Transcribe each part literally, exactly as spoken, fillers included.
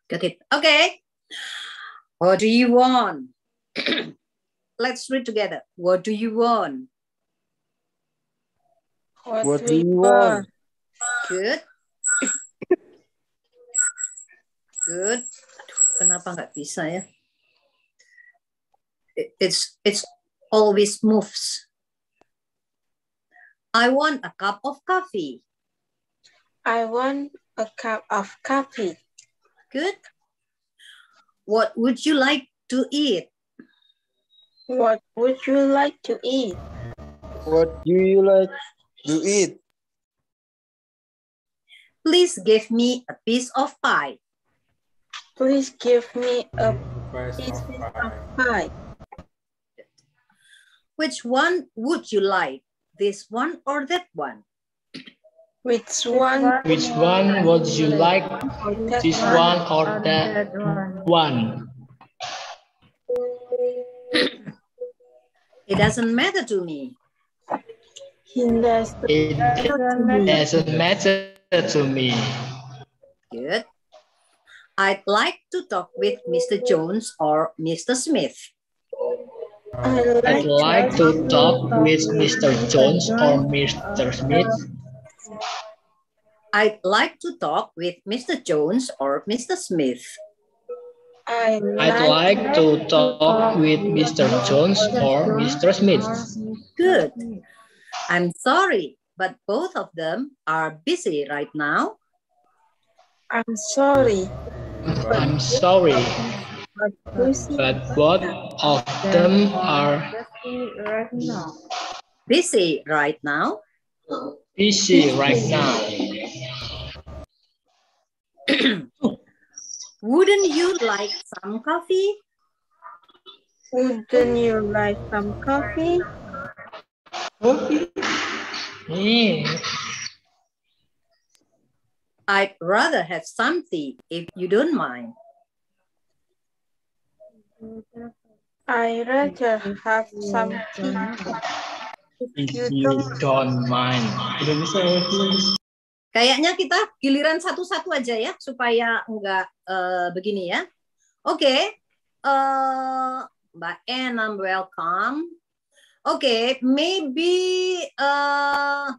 Got it. Okay. What do you want? Let's read together. What do you want? What, what do you want? Good. Good. Aduh, kenapa nggak bisa ya? It's it's always moves. I want a cup of coffee. I want a cup of coffee. Good. What would you like to eat? What would you like to eat? What do you like to eat? Please give me a piece of pie. Please give me a piece of pie. Which one would you like? This one or that one? Which one? Which one would you like? This one or that one? It doesn't matter to me. It doesn't matter to me. Good. I'd like to talk with Mister Jones or Mister Smith. I'd like to talk with Mister Jones or Mister Smith. I'd like to talk with Mister Jones or Mister Smith. I'd I'd like to talk with Mister Jones or Mister Smith. Good. I'm sorry, but both of them are busy right now. I'm sorry. I'm sorry, but both of them are busy right now. Busy right now. Wouldn't you like some coffee? Wouldn't you like some coffee? Coffee? Yeah. I'd rather have some tea if you don't mind. I'd rather have some tea if you don't mind. Kayaknya kita giliran satu-satu aja ya supaya enggak uh, begini ya. Oke, okay. uh, Mbak Anna, welcome. Oke, okay, maybe uh,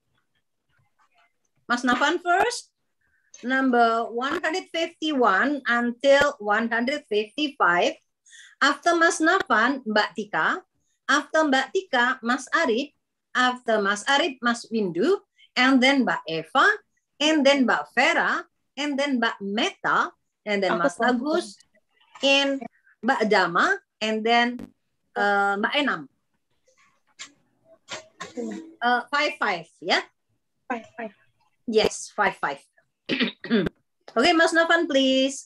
Mas Nafan first. Number one hundred fifty-one until one hundred fifty-five. After Mas Nafan, Mbak Tika. After Mbak Tika, Mas Arif. After Mas Arif, Mas Windu. And then Mbak Eva. And then Mbak Vera. And then Mbak Meta. And then Mas Agus. And Mbak Dama. And then uh, Mbak Enam. Uh, five, five, ya? Yeah? Five, five. Yes, five, five. Okay, Mas Nafan, please.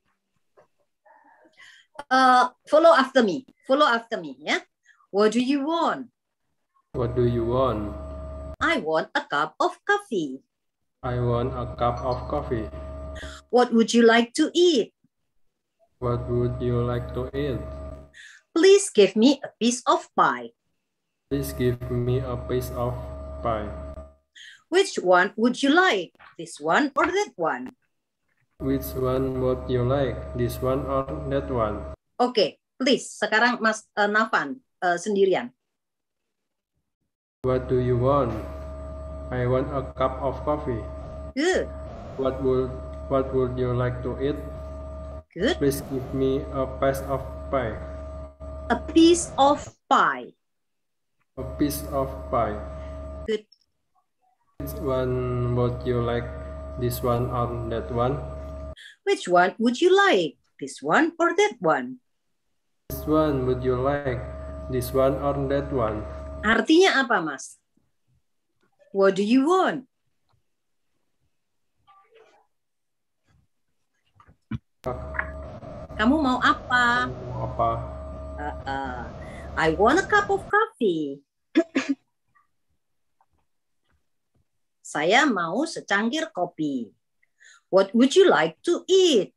Uh, follow after me. Follow after me, yeah? What do you want? What do you want? I want a cup of coffee. I want a cup of coffee. What would you like to eat? What would you like to eat? Please give me a piece of pie. Please give me a piece of pie. Which one would you like? This one or that one? Which one would you like? This one or that one? Oke, okay, please. Sekarang Mas uh, Nafan uh, sendirian. What do you want? I want a cup of coffee. Good. What would What would you like to eat? Good. Please give me a piece of pie. A piece of pie. A piece of pie. Good. Which one would you like? This one or that one? Which one would you like? This one or that one? This one would you like? This one or that one? Artinya apa, Mas? What do you want? Kamu mau apa? Mau apa? Uh, uh, I want a cup of coffee. Saya mau secangkir kopi. What would you like to eat?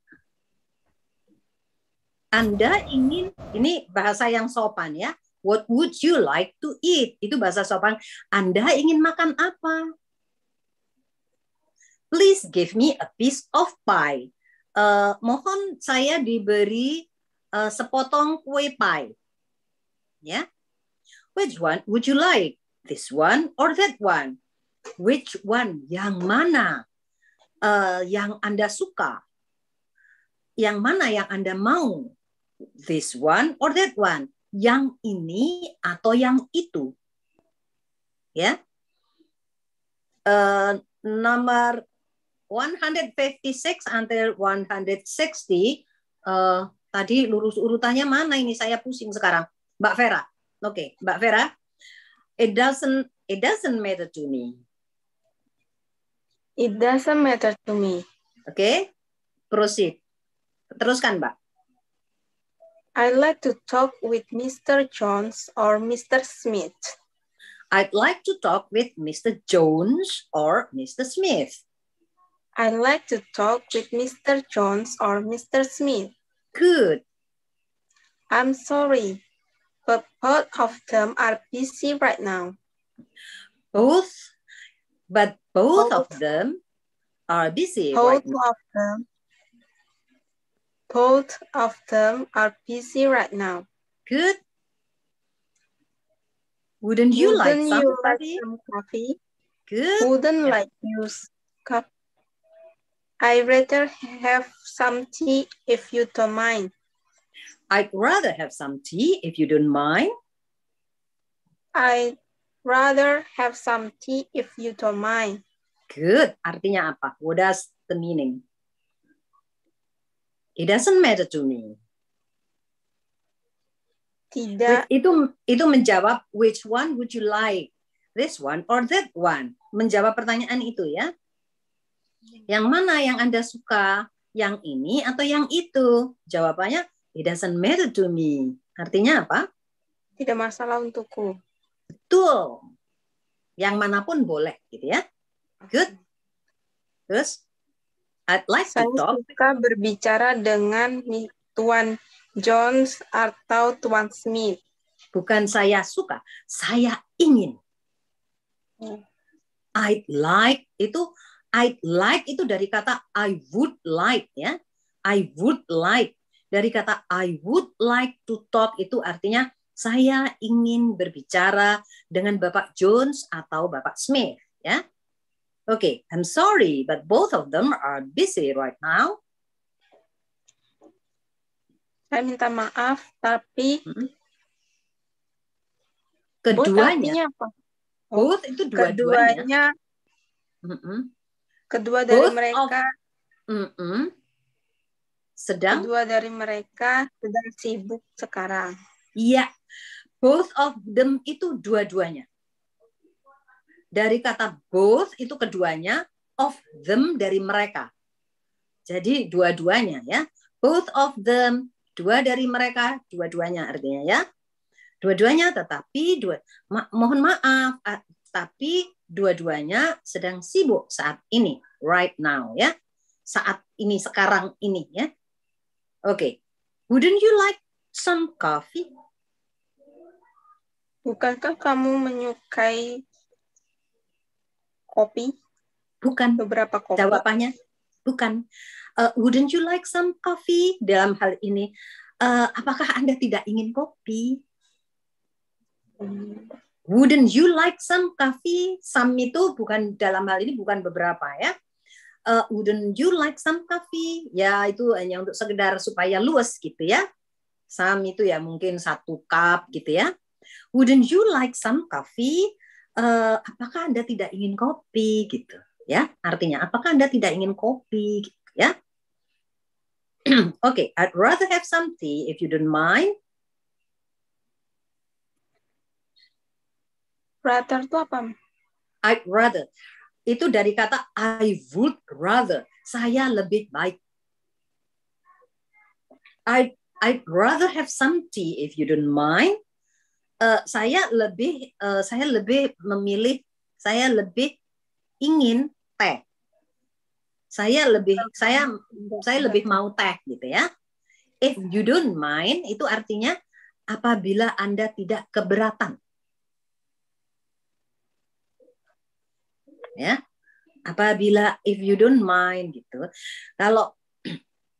Anda ingin, ini bahasa yang sopan ya. What would you like to eat? Itu bahasa sopan. Anda ingin makan apa? Please give me a piece of pie. uh, mohon saya diberi uh, sepotong kue pie. Ya. Yeah? Which one would you like? This one or that one? Which one? Yang mana? Uh, yang Anda suka? Yang mana yang Anda mau? This one or that one? Yang ini atau yang itu? Ya. Uh, nomor one fifty-six until one sixty. Uh, tadi lurus urutannya mana ini? Saya pusing sekarang. Mbak Vera. Oke, okay, Mbak Vera. It doesn't it doesn't matter to me. It doesn't matter to me. Oke. Okay? Proceed. Teruskan, Mbak. I'd like to talk with Mister Jones or Mister Smith. I'd like to talk with Mister Jones or Mister Smith. I'd like to talk with Mister Jones or Mister Smith. Good. I'm sorry, but both of them are busy right now. Both, but both, both of them are busy both right now. of them, both of them are busy right now. Good. Wouldn't you Wouldn't like some you coffee? like some coffee? Good. Wouldn't Yeah. like use cup. I'd rather have some tea if you don't mind. I'd rather have some tea if you don't mind. I'd rather have some tea if you don't mind. Good. Artinya apa? What does the meaning? It doesn't matter to me. Tidak. Which, itu itu menjawab which one would you like? This one or that one? Menjawab pertanyaan itu ya. Yang mana yang Anda suka? Yang ini atau yang itu? Jawabannya it doesn't matter to me. Artinya apa? Tidak masalah untukku. Betul. Yang manapun boleh gitu ya. Good. Terus I'd like Saya to talk. suka berbicara dengan Tuan Jones atau Tuan Smith. Bukan saya suka, saya ingin. Hmm. I'd like itu I'd like itu dari kata I would like ya. I would like. Dari kata I would like to talk itu artinya saya ingin berbicara dengan Bapak Jones atau Bapak Smith ya. Oke, okay, I'm sorry but both of them are busy right now. Saya minta maaf tapi hmm. Keduanya. Both apa? Both itu dua-duanya. Keduanya. Kedua dari Both mereka. Of, mm -mm. Sedang. Kedua dari mereka sedang sibuk sekarang. Iya. Both of them itu dua-duanya. Dari kata both itu keduanya, of them dari mereka. Jadi dua-duanya ya. Both of them, dua dari mereka, dua-duanya artinya ya. Dua-duanya tetapi dua ma mohon maaf tapi dua-duanya sedang sibuk saat ini, right now ya. Saat ini sekarang ini ya. Oke. Okay. Wouldn't you like some coffee? Bukankah kamu menyukai kopi? Bukan. Beberapa kopi. Jawabannya bukan. Uh, wouldn't you like some coffee? Dalam hal ini, uh, apakah Anda tidak ingin kopi? Hmm. Wouldn't you like some coffee? Some itu bukan dalam hal ini bukan beberapa ya. Uh, wouldn't you like some coffee? Ya itu hanya untuk sekedar supaya luas gitu ya. Some itu ya mungkin satu cup gitu ya. Wouldn't you like some coffee? Uh, apakah Anda tidak ingin kopi gitu ya? Artinya apakah Anda tidak ingin kopi gitu ya? Oke, okay, I'd rather have some tea if you don't mind. Rather itu apa? I'd rather. Itu dari kata I would rather. Saya lebih baik. I'd, I'd rather have some tea if you don't mind. Uh, saya lebih uh, saya lebih memilih, saya lebih ingin teh. Saya lebih saya saya lebih mau teh gitu ya. If you don't mind itu artinya apabila Anda tidak keberatan. Ya. Apabila if you don't mind gitu. Kalau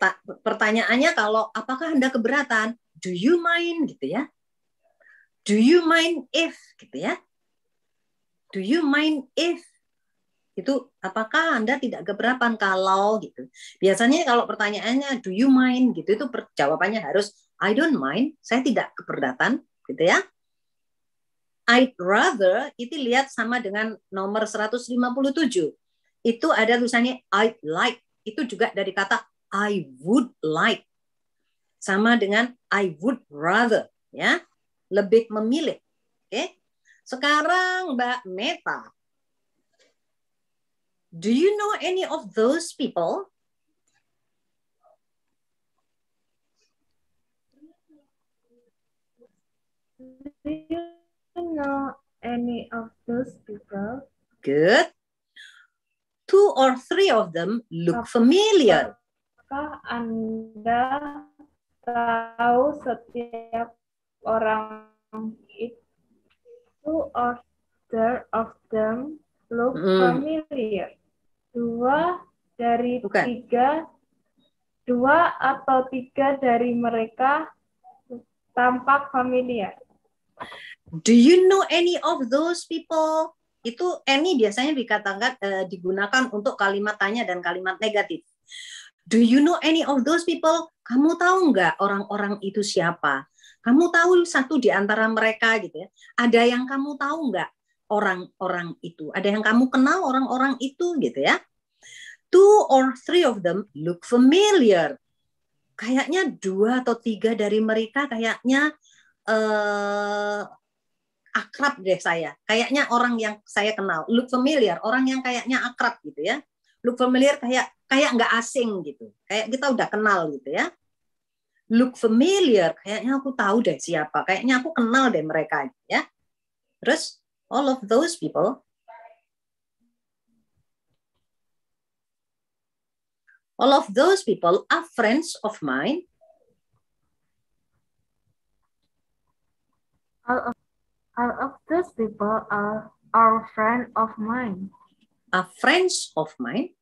Ta pertanyaannya kalau apakah Anda keberatan? Do you mind gitu ya? Do you mind if gitu ya? Do you mind if itu apakah Anda tidak keberatan kalau gitu. Biasanya kalau pertanyaannya do you mind gitu itu jawabannya harus I don't mind, saya tidak keberatan gitu ya. I'd rather itu lihat sama dengan nomor seratus lima puluh tujuh. Itu ada tulisannya I'd like. Itu juga dari kata I would like. Sama dengan I would rather ya. Lebih memilih. Oke. Sekarang Mbak Meta. Do you know any of those people? Do you know any of those people? Good. Two or three of them look familiar. Apakah Anda tahu setiap orang itu? Two or three of them look Hmm. familiar. Dua dari Bukan. tiga, dua atau tiga dari mereka tampak familiar. Do you know any of those people? Itu any biasanya dikatakan eh, digunakan untuk kalimat tanya dan kalimat negatif. Do you know any of those people? Kamu tahu nggak orang-orang itu siapa? Kamu tahu satu di antara mereka gitu ya. Ada yang kamu tahu nggak orang-orang itu? Ada yang kamu kenal orang-orang itu gitu ya. Two or three of them look familiar. Kayaknya dua atau tiga dari mereka kayaknya eh, akrab deh saya. Kayaknya orang yang saya kenal. Look familiar, orang yang kayaknya akrab gitu ya. Look familiar kayak kayak nggak asing gitu. Kayak kita udah kenal gitu ya. Look familiar, kayaknya aku tahu deh siapa. Kayaknya aku kenal deh mereka ya. Terus all of those people all of those people are friends of mine. All of, all of those people are our friend of mine. Are friends of mine.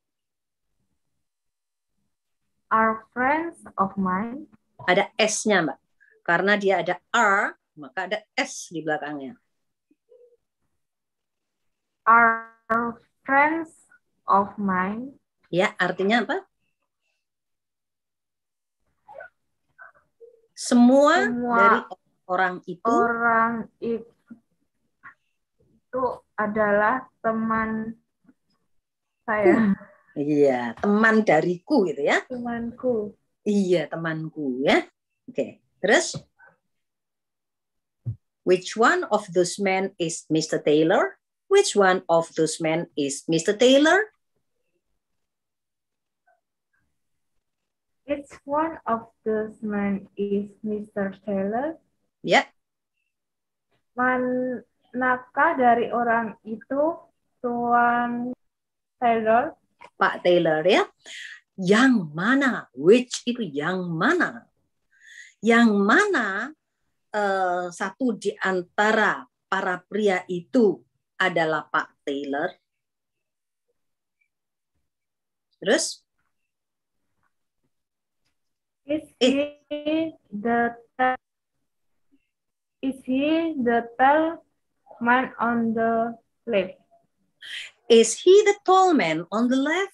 Are friends of mine. Ada S-nya, Mbak. Karena dia ada R, maka ada S di belakangnya. Are friends of mine. Ya, artinya apa? Semua, Semua dari orang itu orang itu adalah teman saya. Iya, teman dariku gitu ya. Temanku. Iya, temanku ya. Oke, terus which one of those men is Mister Taylor? Which one of those men is Mister Taylor? Which one of those men is Mister Taylor? Ya, Manakah dari orang itu Tuan Taylor? Pak Taylor ya. Yang mana? Which itu yang mana? Yang mana eh, satu di antara para pria itu adalah Pak Taylor? Terus? Is he the is he the tall man on the left? Is he the tall man on the left?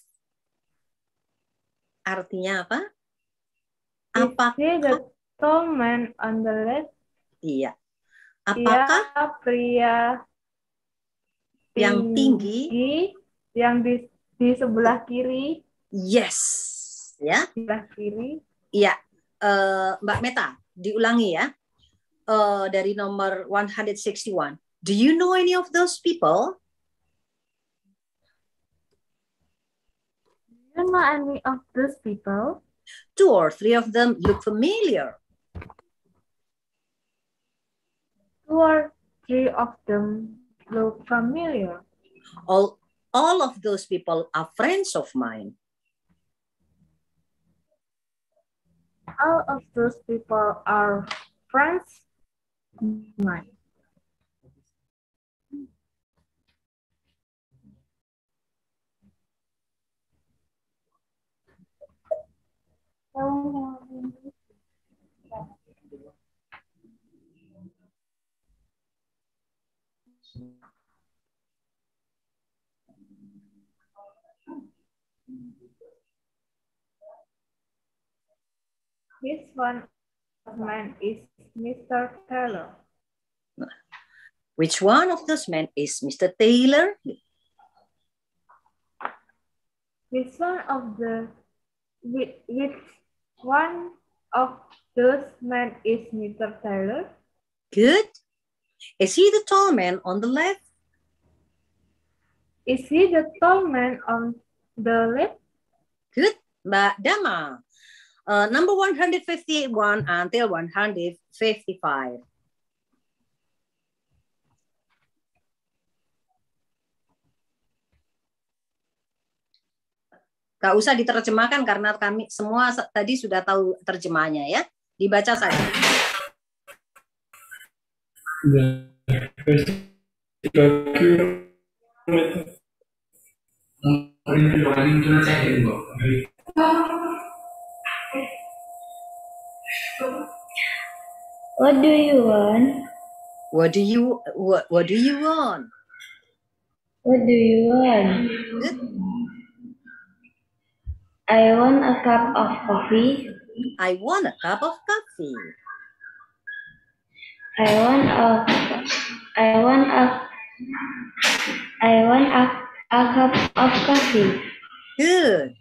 Artinya apa? Apakah Is he the tall man on the left? Iya. Apakah Dia pria yang tinggi? Yang di, di sebelah kiri? Yes. Ya. Sebelah kiri. Iya. Uh, Mbak Meta, diulangi ya. Uh, dari nomor one hundred sixty-one. Do you know any of those people? Do you know any of those people? Two or three of them look familiar. Two or three of them look familiar. All, all of those people are friends of mine. All of those people are friends of mine. Which one of men is Mister Taylor? Which one of those men is Mister Taylor? Which one of the which, which one of those men is Mister Taylor? Good. Is he the tall man on the left? Is he the tall man on the left? Good. Mbak Dama. Uh, number one hundred fifty-one until one hundred fifty-five. Gak usah diterjemahkan karena kami semua tadi sudah tahu terjemahnya ya. Dibaca saja. What do you want? What do you what, what do you want? What do you want? Good. I want a cup of coffee. I want a cup of coffee. I want a I want a I want a, a cup of coffee. Good.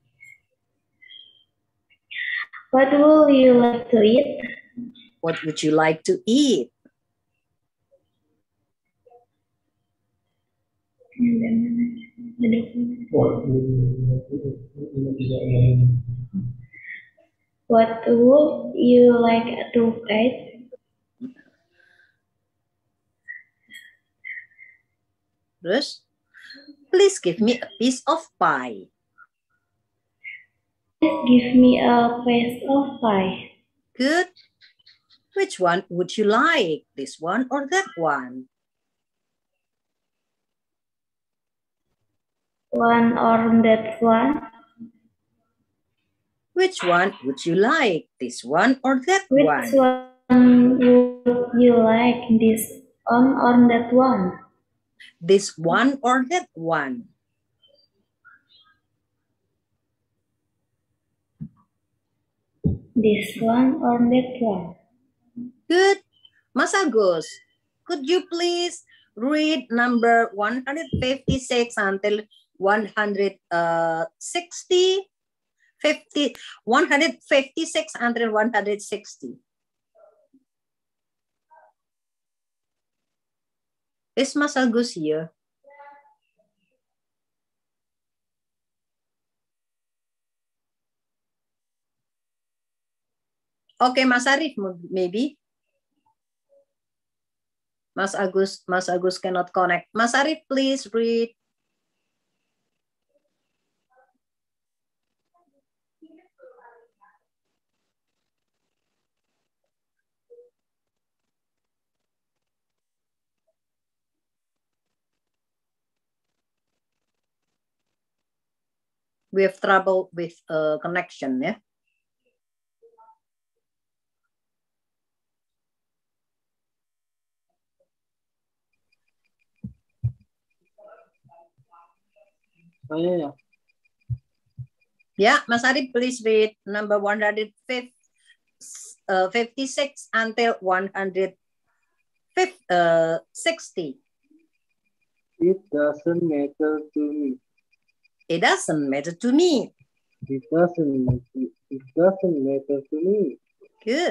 What would you like to eat? What would you like to eat? What would you like to eat? Terus, please give me a piece of pie. Please give me a piece of pie. Good. Which one would you like? This one or that one? One or that one? Which one would you like? This one or that Which one? one would you like? This one or that one? This one or that one? This one or that one? Good. Mas Agus, could you please read number one hundred fifty-six until one hundred sixty? fifty, one hundred fifty-six until one hundred sixty. Is Mas Agus here? Okay, Mas Arif, maybe. Mas Agus, Mas Agus cannot connect. Mas Arif, please read. We have trouble with uh, connection, yeah? Oh, yeah, yeah. Yeah, Mas Arif, please read number one hundred fifty-six until one hundred sixty. It doesn't matter to me. It doesn't matter to me. It doesn't matter. It doesn't matter to me. Good.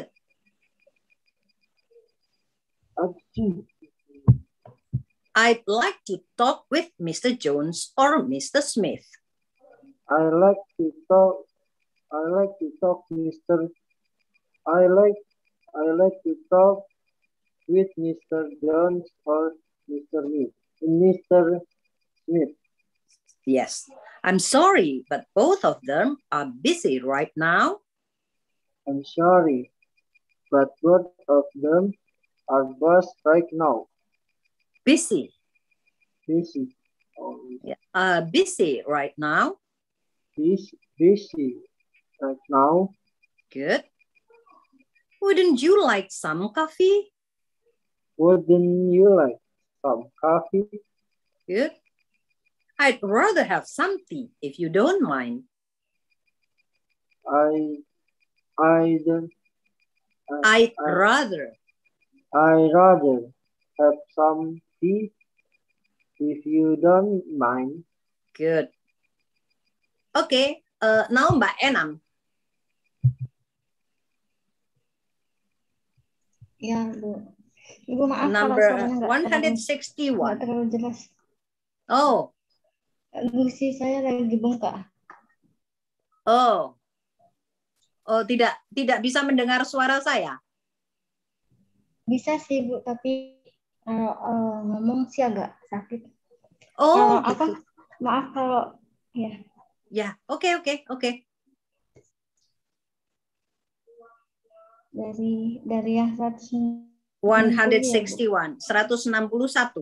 Achoo. I'd like to talk with Mister Jones or Mister Smith. I like to talk. I like to talk, Mister I like. I like to talk with Mister Jones or Mister Smith. Mister Smith. Yes. I'm sorry, but both of them are busy right now. I'm sorry, but both of them are busy right now. Busy. Busy. Yeah. Uh, busy right now. Busy. Busy right now. Good. Wouldn't you like some coffee? Wouldn't you like some coffee? Good. I'd rather have some tea if you don't mind. I I don't. I'd I, rather. I rather have some tea if you don't mind. Good. Okay, uh, now Mbak Enam. Ya, Bu. Ibu maaf Number kalau suaranya nggak one terlalu, nggak sixty-one. terlalu jelas. Oh, Gusi saya lagi bengkak. oh, oh, tidak, tidak bisa mendengar suara saya. Bisa sih Bu, tapi kalau uh, ngomong sih agak sakit. Oh, kalau gitu. apa? Maaf kalau ya. Ya, oke, oke, oke. Dari dari yang seratus one enam puluh ya, Bu. sixty-one, seratus enam puluh satu.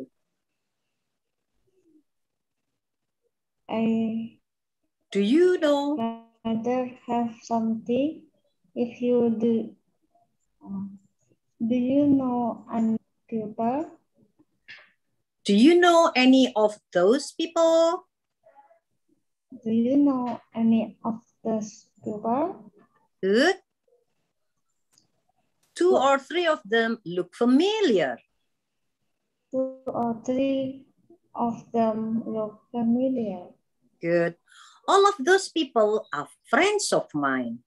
I Do you know? rather have something if you do. Do you know any people? Do you know any of those people? Do you know any of those people? Good. Two or three of them look familiar. Two or three of them look familiar. Good. All of those people are friends of mine.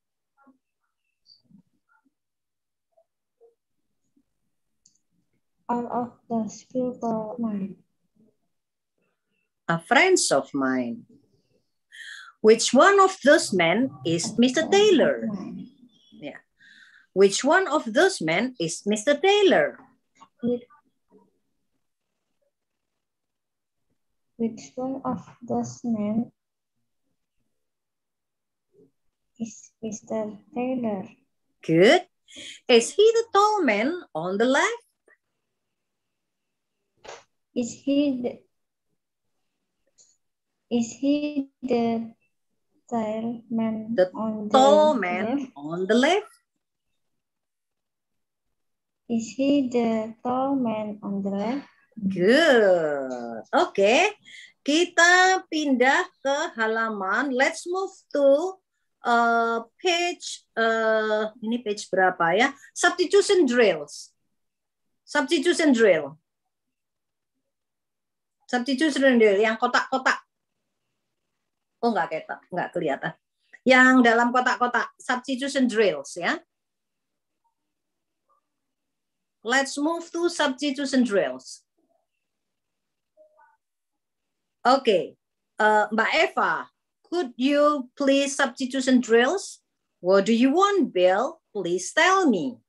All of those people mine. Are friends of mine. Which one of those men is Mister Taylor? Yeah. Which one of those men is Mister Taylor? Which, which one of those men is Mister Taylor? Good. Is he the tall man on the left? Is he the Is he the tall man The on the tall man left? on the left? Is he the tall man on the left? Good. Oke, okay. Kita pindah ke halaman. Let's move to uh, page. Uh, ini page berapa ya? Substitution drills. Substitution drill. Substitution drill yang kotak-kotak. Oh, nggak ketok, nggak kelihatan. Yang dalam kotak-kotak, substitution drills ya. Let's move to substitution drills. Oke, okay. uh, Mbak Eva, could you please substitution drills? What do you want, Bill? Please tell me.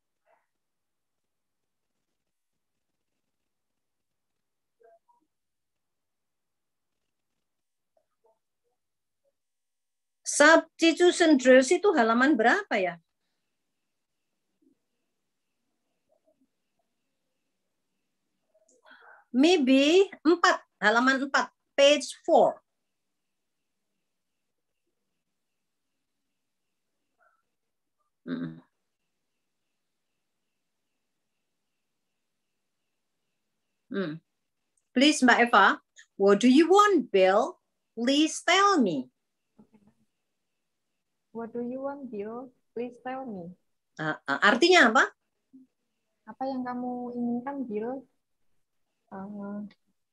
Substitution drills itu halaman berapa ya? Maybe empat, halaman empat, page four. Hmm. Hmm. Please, Mbak Eva, what do you want, Bill? Please tell me. What do you want, Bill? Please tell me. Uh, uh, artinya apa? Apa yang kamu inginkan, Bill? Uh,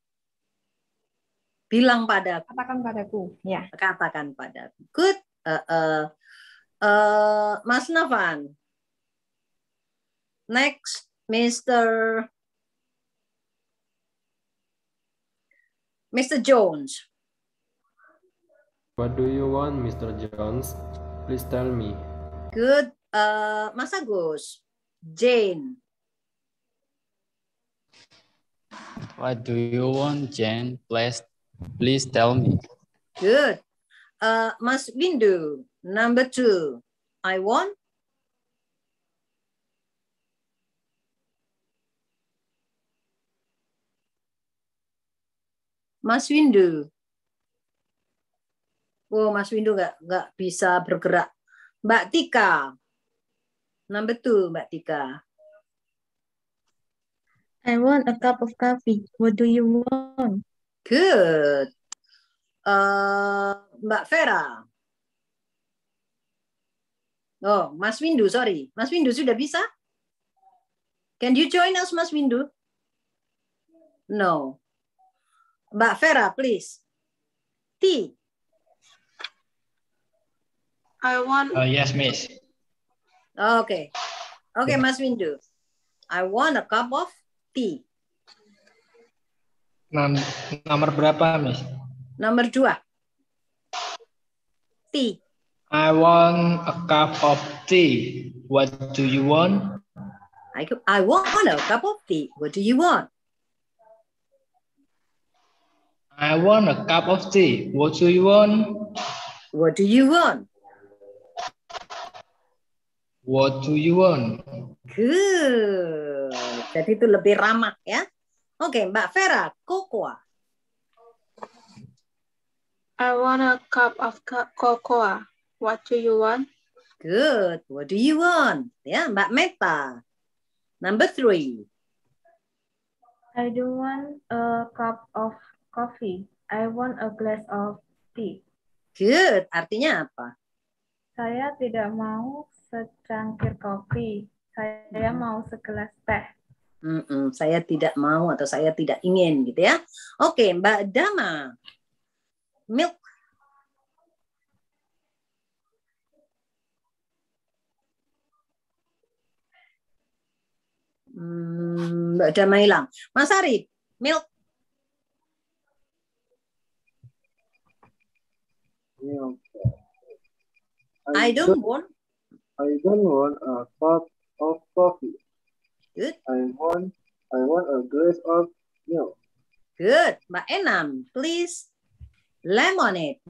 Bilang padaku. Katakan padaku. Ya. Katakan padaku. Good. Uh, uh, uh, Mas Navan. Next, Mister Mister Jones. What do you want, Mister Jones? Please tell me. Good. Uh, Mas Agus. Jane. What do you want, Jane? Please, please tell me. Good. Uh, Mas Windu. Number two. I want. Mas Windu. Oh, Mas Windu nggak nggak bisa bergerak. Mbak Tika. Number two, Mbak Tika. I want a cup of coffee. What do you want? Good. Uh, Mbak Vera. Oh, Mas Windu, sorry. Mas Windu sudah bisa? Can you join us, Mas Windu? No. Mbak Vera, please. Tea. I want. Uh, yes, Miss. Okay. Okay, Mas Windu. I want a cup of tea. Nom nomor berapa, Miss? Nomor dua. Tea. I want a cup of tea. What do you want? I, I want a cup of tea. What do you want? I want a cup of tea. What do you want? What do you want? What do you want? Good. Jadi itu lebih ramah ya. Oke, Mbak Vera, cocoa. I want a cup of cocoa. What do you want? Good. What do you want? Ya, Mbak Meta. Number three. I don't want a cup of coffee. I want a glass of tea. Good. Artinya apa? Saya tidak mau secangkir kopi. Saya mau segelas teh. Mm-mm, saya tidak mau atau saya tidak ingin gitu ya. Oke, Mbak Dama. Milk. Hmm, Mbak Dama hilang. Mas Arif, milk. Milk. I don't want. I don't want a cup of coffee. Good. I want. I want a glass of milk. Good. Mbak Enam, please. Lemonade.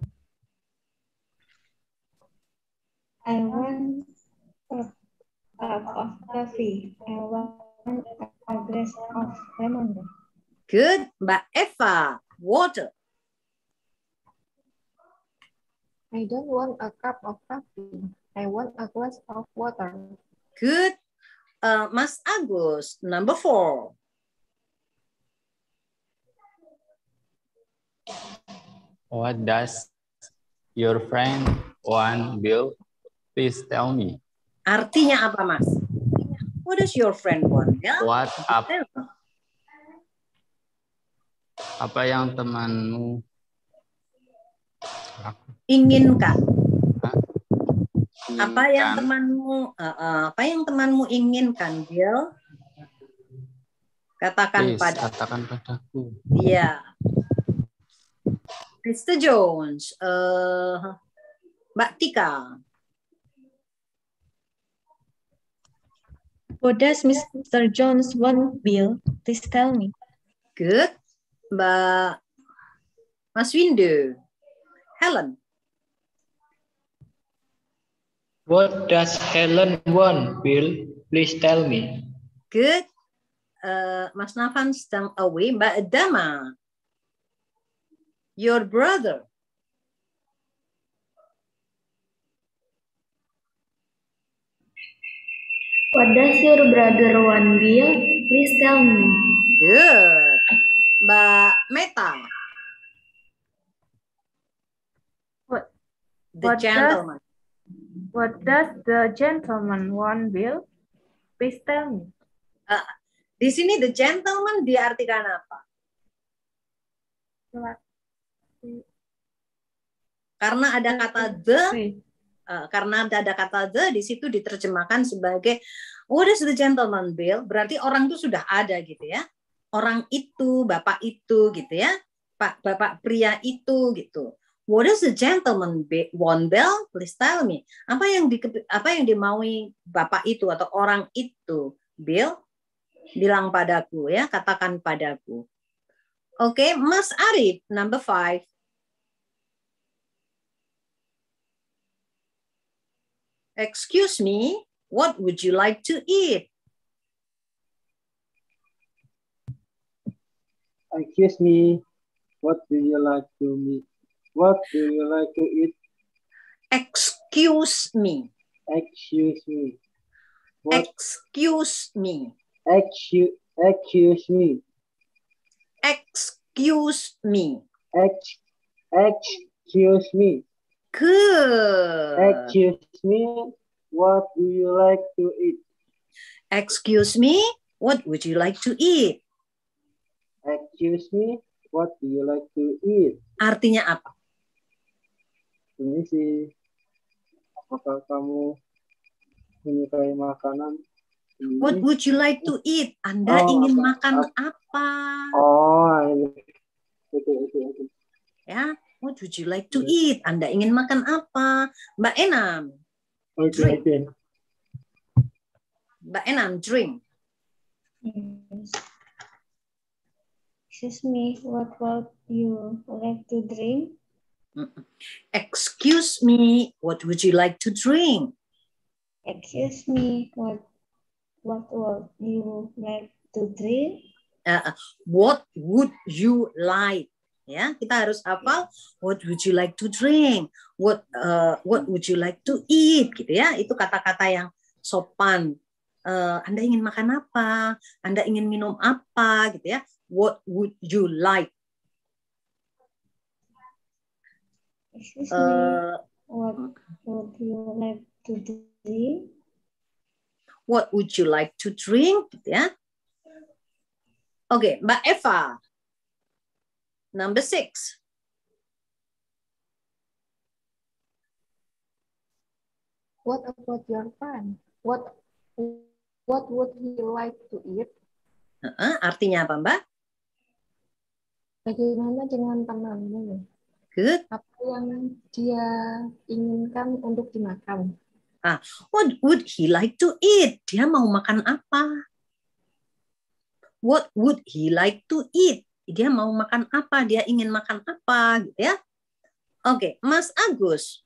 I want a cup of coffee. I want a glass of lemonade. Good. Mbak Eva, water. I don't want a cup of coffee. I want a glass of water. Good. Uh, Mas Agus, number four. What does your friend want, Bill? Please tell me. Artinya apa, Mas? What does your friend want? Ya? What up? Apa yang temanmu inginkan? Hah? Apa yang Inginkan. temanmu uh, uh, apa yang temanmu inginkan, Bill? Katakan Please, pada. katakan padaku. Iya. mister Jones, uh, Mbak Tika. What does Mister Jones want, Bill? Please tell me. Good. Mbak Mas Windu. Helen. What does Helen want, Bill? Please tell me. Good. Uh, Mas Nafan sedang away. Mbak Dama. Your brother. What does your brother want, Bill? Please tell me. Good. Mbak Meta. What, The what gentleman. Does, what does the gentleman want, Bill? Please tell me. Uh, di sini the gentleman diartikan apa? Karena ada kata the, uh, karena ada kata the di situ diterjemahkan sebagai what is the gentleman, Bill? Berarti orang itu sudah ada gitu ya. Orang itu, bapak itu gitu ya. Pak bapak pria itu gitu. What does the gentleman want, Bill? Please tell me. Apa yang di, apa yang dimaui bapak itu atau orang itu, Bill? Bilang padaku ya, katakan padaku. Oke, okay, Mas Arif, number five. Excuse me, what would you like to eat? Excuse me, what do you like to eat? What do you like to eat? Excuse me. Excuse me. What? Excuse me. Excuse, excuse me. Excuse me. Ex, excuse me. Good. Excuse me. what do you like to eat? Excuse me, what would you like to eat? Excuse me, what do you like to eat? Artinya apa? Ini sih, apakah kamu menyukai makanan? Ini. What would you like to eat? Anda Oh, ingin apa, makan apa? apa? Oh, ini. Itu, itu, itu. Ya, what would you like to eat? Anda ingin makan apa? Mbak Enam. Oke, Drink. oke. Mbak Enam, drink. Excuse me, what would you like to drink? Excuse me, what would you like to drink? Excuse me, what what would you like to drink? Uh, what would you like? Ya, kita harus hafal. What would you like to drink? What uh, what would you like to eat? Gitu ya. Itu kata-kata yang sopan. Uh, Anda ingin makan apa? Anda ingin minum apa? Gitu ya. What would you like? Excuse Uh, me, what would you like to drink? What would you like to drink? Gitu ya. Oke, okay, Mbak Eva. Number six. What about your friend? What What would he like to eat? Uh, artinya apa, Mbak? Bagaimana dengan temanmu? Good. Apa yang dia inginkan untuk dimakan? Ah, what would he like to eat? Dia mau makan apa? What would he like to eat? Dia mau makan apa? Dia ingin makan apa? Gitu ya. Oke, okay. Mas Agus.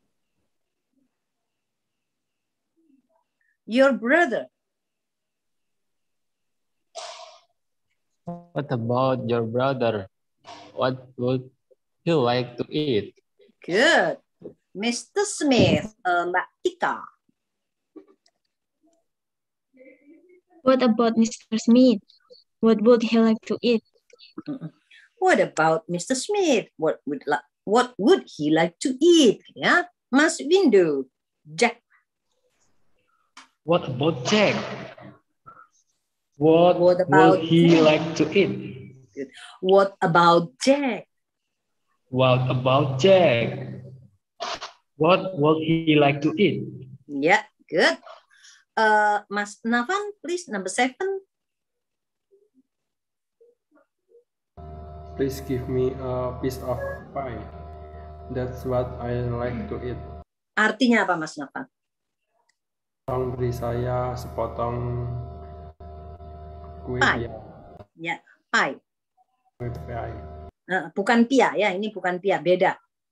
Your brother. What about your brother? What would he like to eat? Good. Mister Smith, uh, Mbak Tika. What about Mister Smith? What would he like to eat? What about Mister Smith? What would what would he like to eat? Ya, Mas Windu, Jack. What about Jack? What, what about would he Jack? like to eat? Good. What about Jack? What about Jack? What would he like to eat? Yeah, good. Uh, Mas Navan, please, number seven. Please give me a piece of pie. That's what I like to eat. Artinya apa, Mas Navan? Tolong beri saya sepotong kue pie. pia. Ya, pie. Kue pie. Uh, bukan pia ya, ini bukan pia, beda.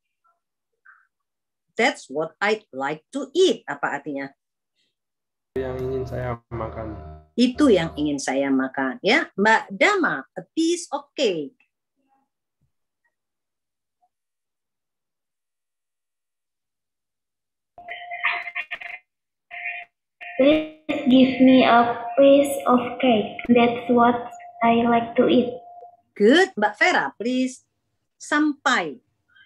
That's what I'd like to eat. Apa artinya? Yang ingin saya makan. Itu yang ingin saya makan. Ya, Mbak Dama, a piece of cake. Please give me a piece of cake. That's what I like to eat. Good. Mbak Vera, please. Sampai.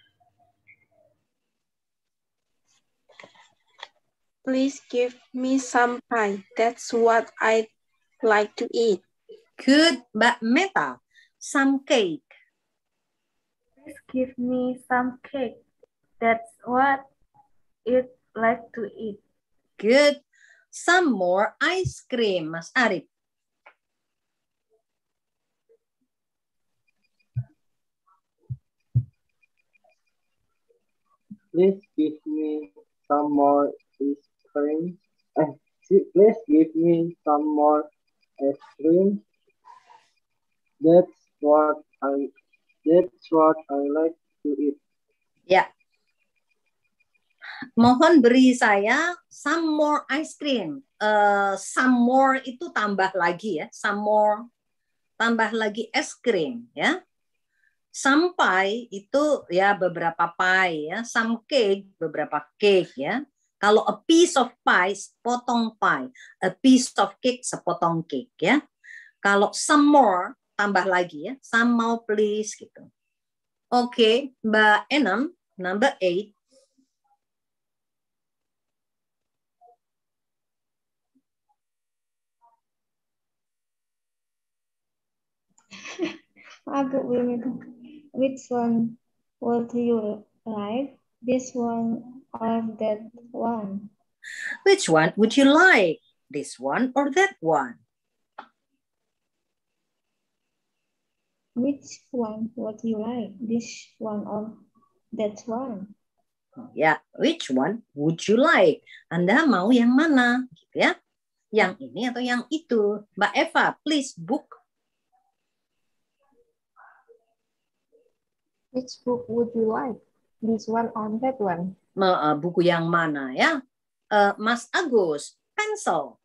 Please give me some pie. That's what I like to eat. Good. Mbak Meta, some cake. Please give me some cake. That's what I'd like to eat. Good. Some more ice cream, Mas Arif. Please give me some more ice cream. Eh, please give me some more ice cream. That's what I. That's what I like to eat. Ya. Mohon beri saya some more ice cream. Uh, some more itu tambah lagi ya. Some more tambah lagi es krim ya. Sampai itu ya beberapa pie ya. Some cake beberapa cake ya. Kalau a piece of pie sepotong pie. A piece of cake sepotong cake ya. Kalau some more tambah lagi ya. Some more please gitu. Oke, okay, Mbak Enam, number eight. Aku belum itu. Which one would you like? This one or that one? Which one would you like? This one or that one? Which one would you like? This one or that one? Ya, which one would you like? Anda mau yang mana? Gitu ya. Yang ini atau yang itu? Mbak Eva, please book. Which book would you like? This one or that one? Uh, buku yang mana ya? Uh, Mas Agus, pencil.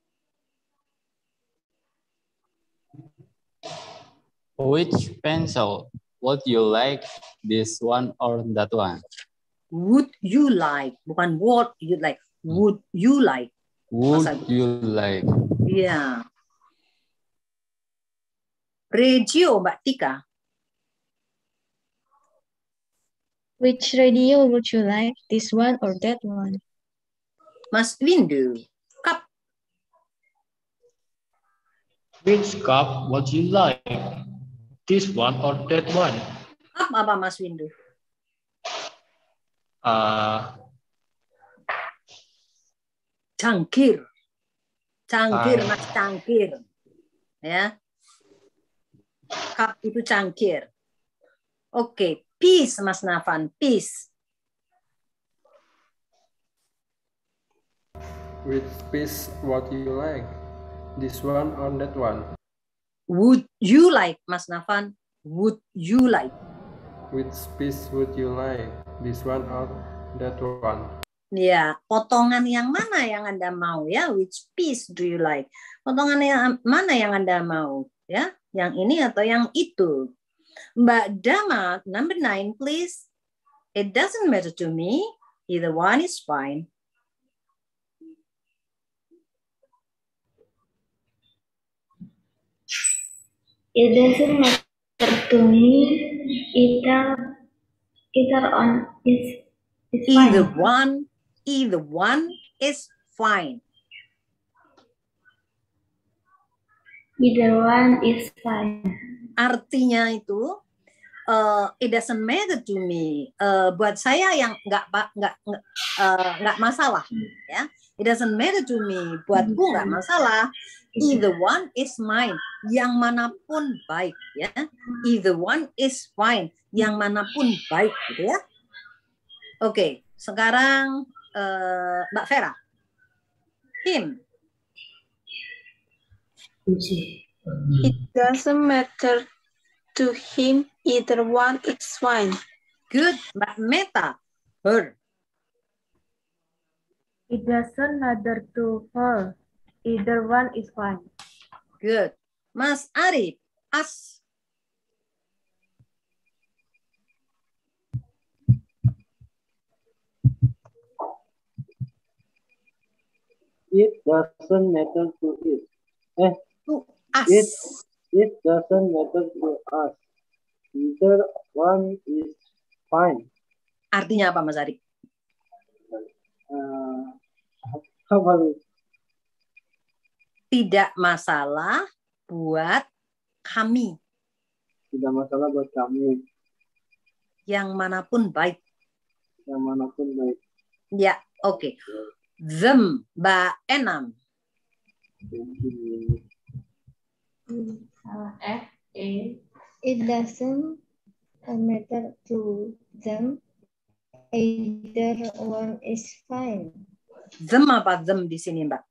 Which pencil would you like? This one or that one? Would you like? Bukan what you like. Would you like? Would you like? Iya. Radio, Mbak Tika. Which radio would you like? This one or that one? Mas Windu. Cup. Which cup would you like? This one or that one? Cup apa Mas Windu? Uh, Cangkir. Cangkir, Ah. Mas cangkir. Ya. Cup itu cangkir. Oke, peace Mas Nafan, peace. Which piece what you like? This one or that one? Would you like, Mas Nafan? Would you like? Which piece would you like? This one or that one? Ya, potongan yang mana yang Anda mau ya? Which piece do you like? Potongan yang mana yang Anda mau ya? Yang ini atau yang itu? Mbak Dama, number nine, please. It doesn't matter to me. Either one is fine. It doesn't matter to me. Either either on is is fine. Either one, either one is fine. Either one is fine. Artinya itu, uh, it doesn't matter to me. Uh, buat saya yang nggak nggak uh, nggak masalah, ya. It doesn't matter to me. Buatku nggak masalah. Either one is mine. Yang manapun baik, ya. Either one is fine. Yang manapun baik, gitu ya. Oke, sekarang uh, Mbak Vera. Him. It doesn't matter to him. Either one is fine. Good, Mbak Meta. Her. It doesn't matter to her. Either one is fine. Good. Mas Arif. Us. It doesn't matter to it. Eh, To us. It, it doesn't matter to us. Either one is fine. Artinya apa, Mas Arif? Uh, apa lu? Tidak masalah buat kami. Tidak masalah buat kami. Yang manapun baik. Yang manapun baik. Ya, oke. Okay. Them, Mbak Enam. F A. It doesn't matter to them. Either one is fine. Them apa them di sini, Mbak?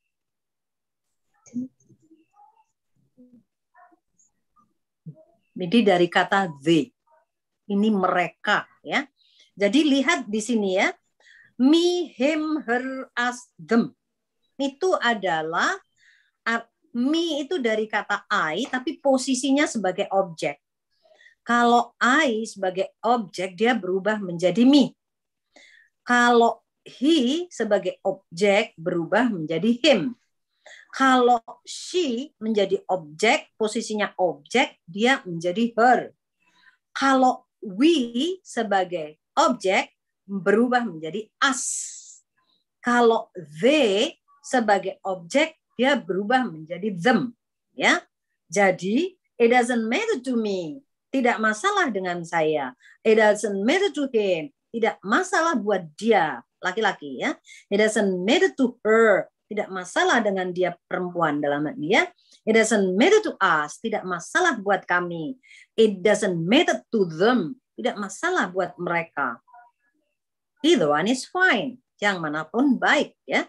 Jadi dari kata they. Ini mereka, ya. Jadi lihat di sini ya. Me, him, her, us, them. Itu adalah me itu dari kata I, tapi posisinya sebagai objek. Kalau I sebagai objek, dia berubah menjadi me. Kalau he sebagai objek, berubah menjadi him. Kalau she menjadi objek, posisinya objek, dia menjadi her. Kalau we sebagai objek, berubah menjadi us. Kalau they sebagai objek, dia berubah menjadi them. Ya, jadi It doesn't matter to me. Tidak masalah dengan saya. It doesn't matter to him. Tidak masalah buat dia, laki-laki ya. It doesn't matter to her. Tidak masalah dengan dia perempuan dalam dia. It doesn't matter to us. Tidak masalah buat kami. It doesn't matter to them. Tidak masalah buat mereka. Either one is fine. Yang manapun baik ya.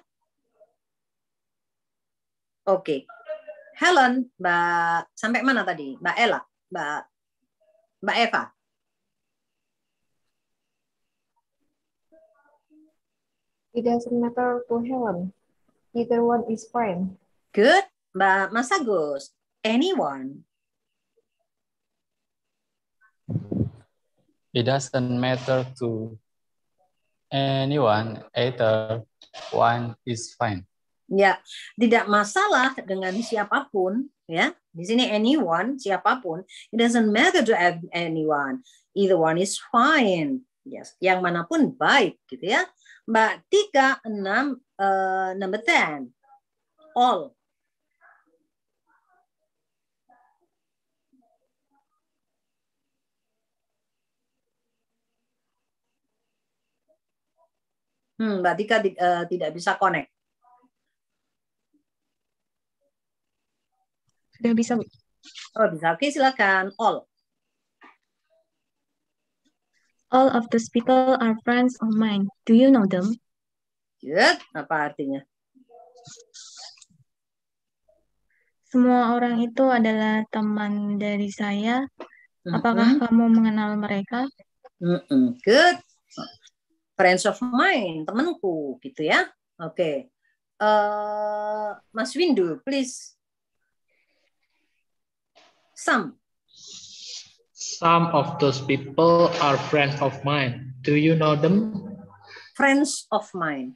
Oke. Okay. Helen, Mbak sampai mana tadi? Mbak Ella, Mbak Mbak Eva. It doesn't matter to Helen. Either one is fine. Good. Mbak Mas Agus. Anyone. It doesn't matter to anyone. Either one is fine. Ya, tidak masalah dengan siapapun, ya. Di sini anyone, siapapun. It doesn't matter to anyone. Either one is fine. Yes, yang manapun baik, gitu ya. Mbak Tika, enam, uh, number ten. All. Hmm, Mbak Tika uh, tidak bisa connect. Sudah bisa, Bu. Oh, bisa. Oke, silakan. All. All of those people are friends of mine. Do you know them? Good. Apa artinya? Semua orang itu adalah teman dari saya. Apakah Mm-hmm. kamu mengenal mereka? Mm-hmm. Good. Friends of mine, temanku, gitu ya. Oke. Okay. Uh, Mas Windu, please. Some. Some of those people are friends of mine. Do you know them? Friends of mine.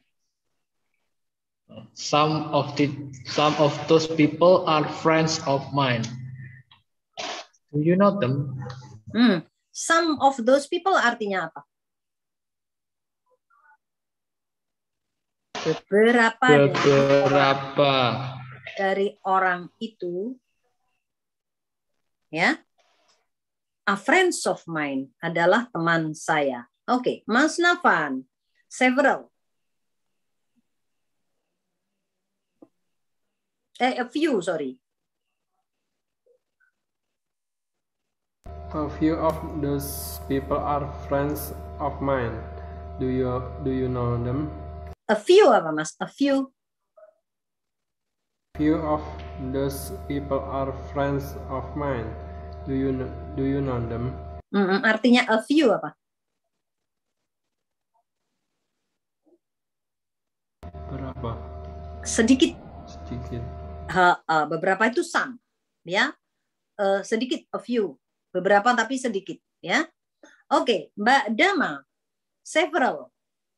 Some of the some of those people are friends of mine. Do you know them? Hmm. Some of those people artinya apa? Beberapa, Beberapa. Dari, dari orang itu, ya. A friends of mine adalah teman saya. Oke, okay. Mas Nafan. Several. Eh, a few, sorry. A few of those people are friends of mine. Do you do you know them? A few apa, Mas? A few. Few of those people are friends of mine. Do you know, do you know them? Mm-mm, artinya a few apa? Berapa? Sedikit. Sedikit. Ha, uh, beberapa itu some, ya. Uh, sedikit, a few. Beberapa tapi sedikit, ya. Oke, okay. Mbak Dama. Several.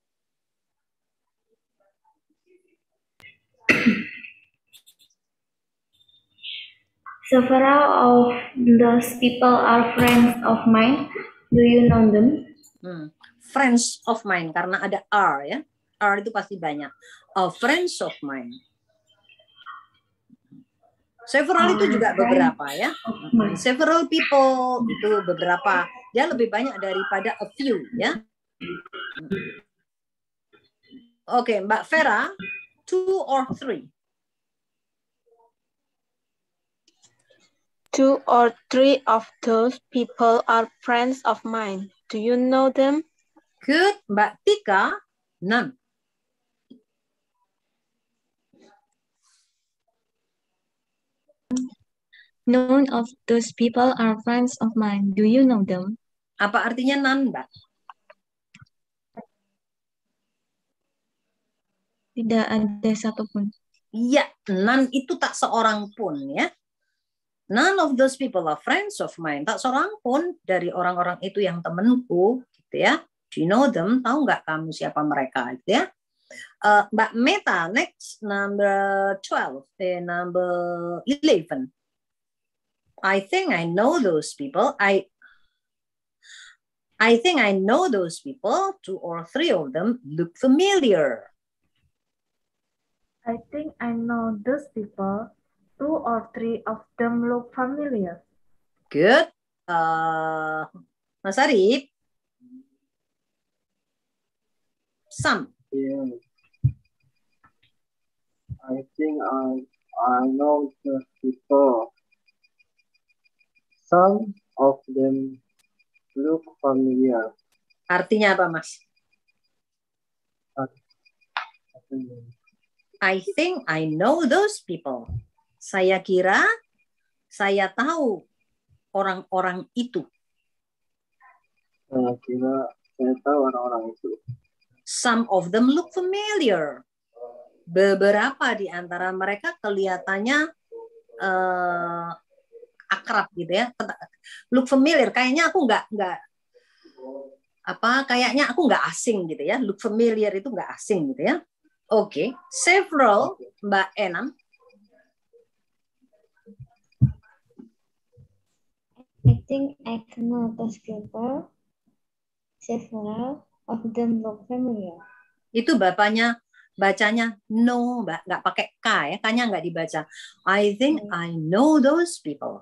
Several of those people are friends of mine. Do you know them? Hmm. Friends of mine, karena ada are ya. Are itu pasti banyak. Oh, friends of mine. Several itu juga beberapa ya. Several people itu beberapa. Dia lebih banyak daripada a few ya. Oke, okay, Mbak Vera, two or three. Two or three of those people are friends of mine. Do you know them? Good. Mbak Tika, none. None of those people are friends of mine. Do you know them? Apa artinya none, Mbak? Tidak ada satupun. Iya, none itu tak seorang pun ya. None of those people are friends of mine. Tak seorang pun dari orang-orang itu yang temanku, gitu ya. Do you know them? Tahu nggak kamu siapa mereka, gitu ya? Uh, Mbak Meta, next number twelve, eh, number eleven. I think I know those people. I I think I know those people. Two or three of them look familiar. I think I know those people. Two or three of them look familiar. Good. Uh, Mas Arif. Some. Yeah. I think I I know the people. Some of them look familiar. Artinya apa, Mas? I think I know those people. Saya kira saya tahu orang-orang itu. Saya kira saya tahu orang-orang itu. Some of them look familiar. Beberapa di antara mereka kelihatannya uh, akrab gitu ya. Look familiar. Kayaknya aku nggak nggak apa? Kayaknya aku nggak asing gitu ya. Look familiar itu nggak asing gitu ya. Oke. Okay. Several, Mbak Enam. I think I know those people. Several of them look familiar. Itu bapaknya bacanya no, Mbak, nggak pakai K ya, K-nya nggak dibaca. I think I know those people.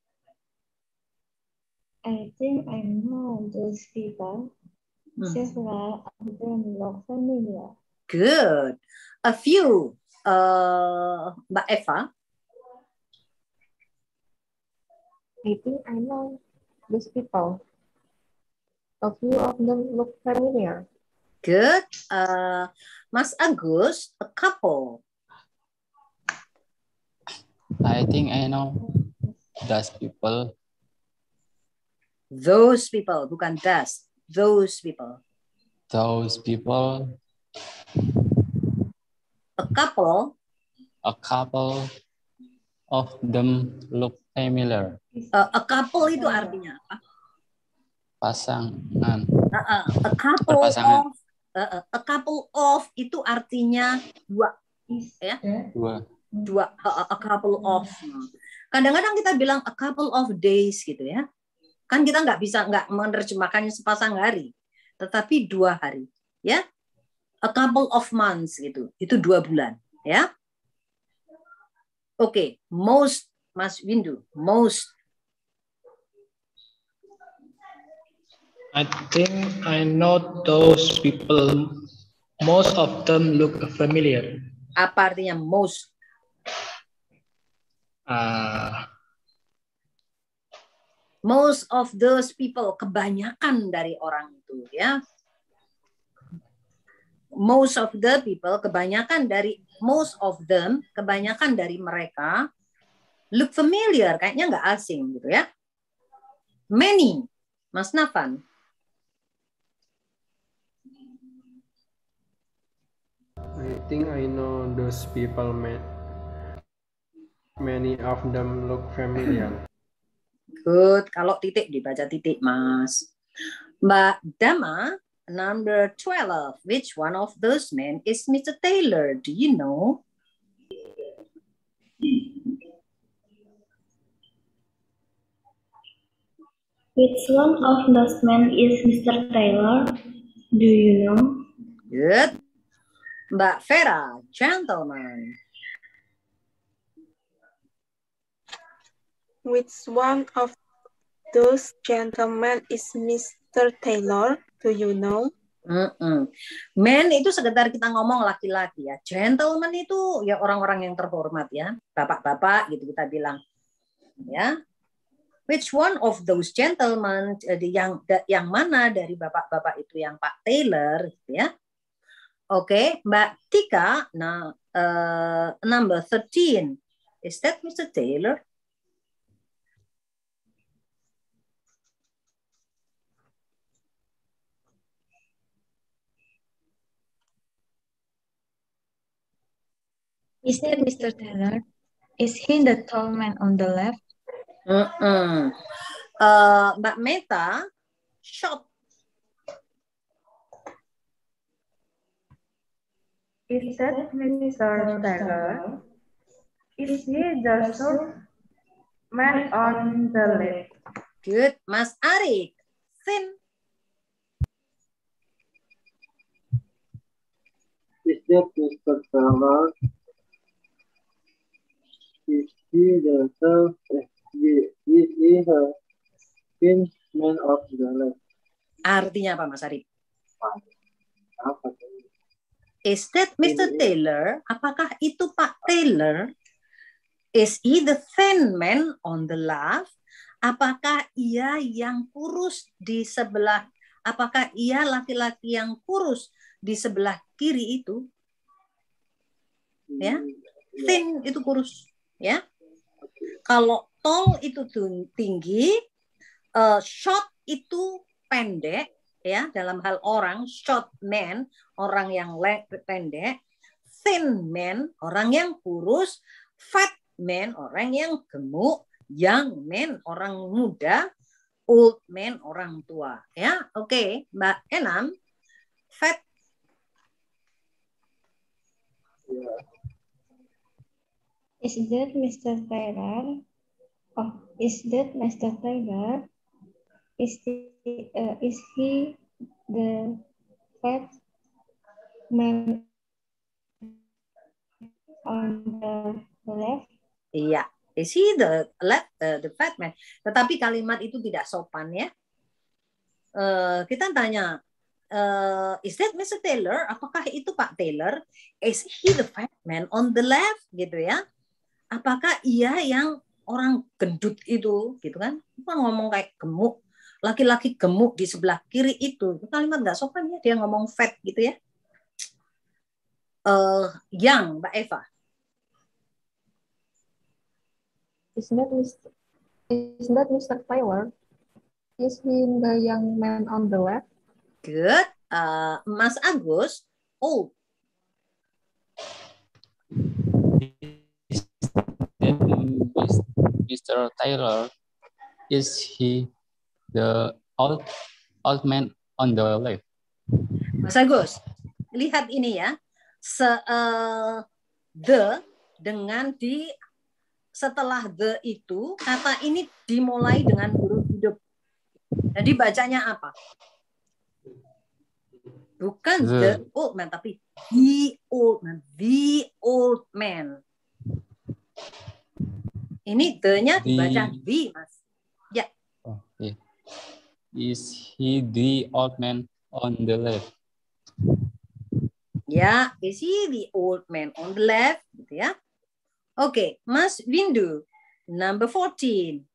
I think I know those people. Hmm. Several of them look familiar. Good. A few, uh, Mbak Eva. I think I know those people. A few of them look familiar. Good. Uh, Mas Agus, a couple. I think I know those people. Those people, bukan das. Those people. Those people. A couple. A couple of them look familiar. Uh, a couple itu artinya apa? Pasangan. Uh, uh, a couple of. Uh, a couple of itu artinya dua, ya? Dua. Dua. A, a couple of. Kadang-kadang kita bilang a couple of days gitu ya. Kan kita nggak bisa nggak menerjemahkannya sepasang hari, tetapi dua hari, ya. A couple of months gitu. Itu dua bulan, ya. Oke, okay. Most, Mas Windu, most. I think I know those people. Most of them look familiar. Apa artinya most? Uh, most of those people, kebanyakan dari orang itu, ya. Most of the people, kebanyakan dari most of them, kebanyakan dari mereka look familiar, kayaknya nggak asing gitu ya. Many, Mas Nafan. I think I know those people. Many of them look familiar. Good. Kalau titik dibaca titik, Mas. Mbak Dama, number twelve. Which one of those men is Mister Taylor? Do you know? Which one of those men is Mister Taylor? Do you know? Good. Mbak Vera, gentleman. Which one of those gentlemen is Mister Taylor? Do you know? Mm-mm. Man itu sekedar kita ngomong laki-laki ya. Gentleman itu ya orang-orang yang terhormat ya. Bapak-bapak gitu kita bilang. Ya. Which one of those gentlemen, yang yang mana dari bapak-bapak itu yang Pak Taylor gitu ya. Oke, okay. Mbak Tika, nah uh, number thirteen. Is that Mister Taylor? Is that Mister Taylor? Is he the tall man on the left? Mm-mm. Uh, Mbak Meta, short. Is that Mister Taylor? Is he the short man on the left? Good. Mas Arik, thin. Is that Mister Taylor? Is he the tall? Is he a kinsman of the left? Artinya apa, Mas Arif? Apa? Is that Mister Taylor? Apakah itu Pak Taylor? Is he the thin man on the left? Apakah ia yang kurus di sebelah? Apakah ia laki-laki yang kurus di sebelah kiri itu? Ya, thin itu kurus. Ya, kalau tall itu tinggi, uh, short itu pendek. Ya, dalam hal orang, short man orang yang pendek, thin man orang yang kurus, fat man orang yang gemuk, young man orang muda, old man orang tua. Ya, oke, okay. Mbak Enam, fat. Is that Mister Taylor? Oh, is that Mister Taylor? Is the, uh, is he the fat man on the left? Iya, is he the left uh, the fat man? Tetapi kalimat itu tidak sopan ya. Uh, kita tanya, uh, is that Mister Taylor? Apakah itu Pak Taylor? Is he the fat man on the left? Gitu ya. Apakah ia yang orang gendut itu? Gitu kan? Bukan ngomong kayak gemuk. Laki-laki gemuk di sebelah kiri itu. Kalimat nggak sopan ya. Dia ngomong fat gitu ya. Uh, yang, Mbak Eva. Is that Mister Is that Mister Taylor? Is he the young man on the left? Good. Uh, Mas Agus. Oh. Mister Taylor, is he the old old man on the left? Mas Agus, lihat ini ya. Se, uh, the dengan di setelah the itu kata ini dimulai dengan huruf hidup. Jadi bacanya apa? Bukan the, the old man, tapi the old man, the old man. Ini the-nya dibaca the, the Mas. Ya. Oh, yeah. Is he the old man on the left? Ya, is he the old man on the left? Gitu ya. Oke, okay. Mas Windu, number fourteen.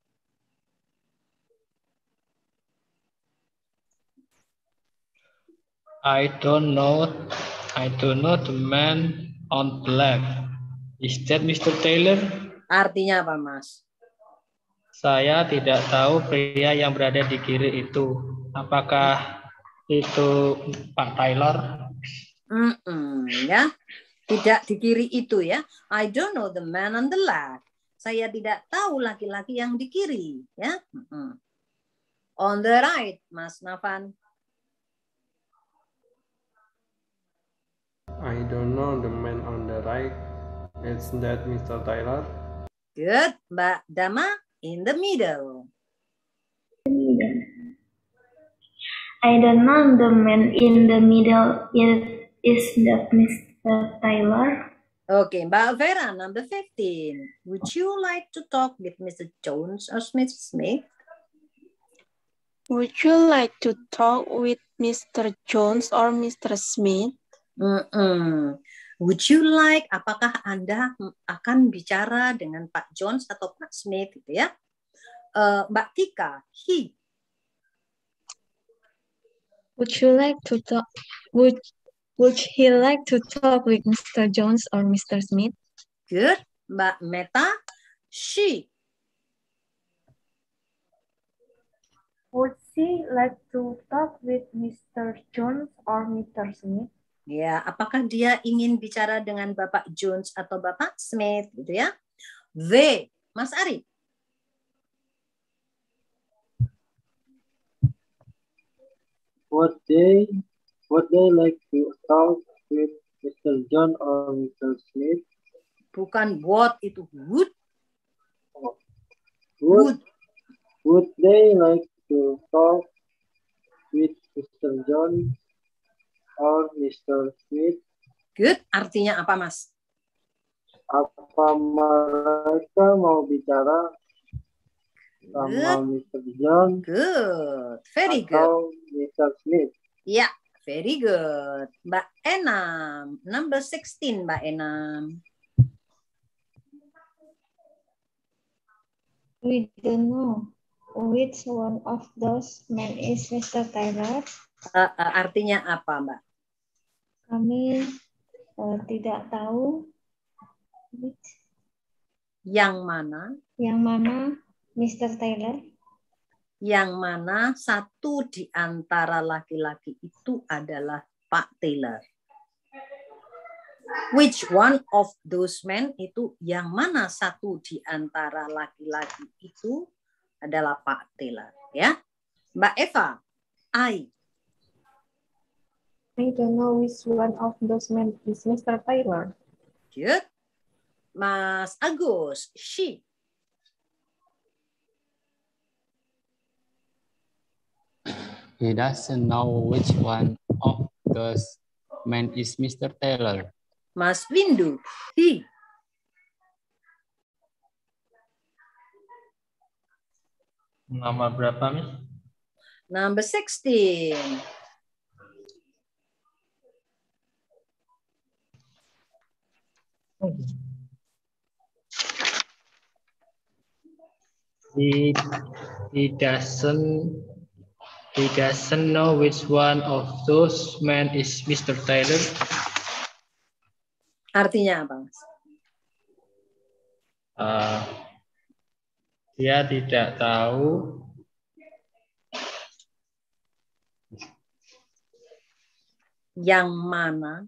I don't know. I don't know the man on the left. Is that Mister Taylor? Artinya apa, Mas? Saya tidak tahu pria yang berada di kiri itu. Apakah itu Pak Taylor? Mm-mm, ya, tidak di kiri itu ya. I don't know the man on the left. Saya tidak tahu laki-laki yang di kiri, ya. Mm-mm. On the right, Mas Nafan. I don't know the man on the right. Is that Mister Taylor? Good, Mbak Dama, in the middle. I don't know the man in the middle. Is is that Mister Taylor? Okay, Mbak Vera, number fifteen. Would you like to talk with Mister Jones or Mister Smith? Would you like to talk with Mister Jones or Mister Smith? Mm-mm. Would you like, apakah Anda akan bicara dengan Pak Jones atau Pak Smith gitu ya? Uh, Mbak Tika, he. Would you like to talk? Would Would he like to talk with Mister Jones or Mister Smith? Good, Mbak Meta, she. Would she like to talk with Mister Jones or Mister Smith? Ya, apakah dia ingin bicara dengan Bapak Jones atau Bapak Smith gitu ya? They, Mas Ari. Would they would they like to talk with Mister John or Mister Smith? Bukan what, itu would. Would would they like to talk with Mister John or Mister Smith? Good. Artinya apa, Mas? Apa mereka mau bicara sama mister John Good. Very good. atau mister Smith. Ya, very good. Mbak Enam. Number sixteen, Mbak Enam. We don't know which one of those men is mister Taylor. Uh, uh, artinya apa, Mbak? Kami uh, tidak tahu which, yang mana, yang mana mister Taylor, yang mana satu di antara laki-laki itu adalah Pak Taylor. Which one of those men itu yang mana satu di antara laki-laki itu adalah Pak Taylor, ya. Mbak Eva, I. I don't know which one of those men is mister Taylor. Good. Mas Agus, she. He doesn't know which one of those men is mister Taylor. Mas Windu, he. Nama berapa, Miss? Number sixteen. He, he doesn't he doesn't know which one of those men is mister Taylor. Artinya apa, Mas? Uh, dia tidak tahu yang mana.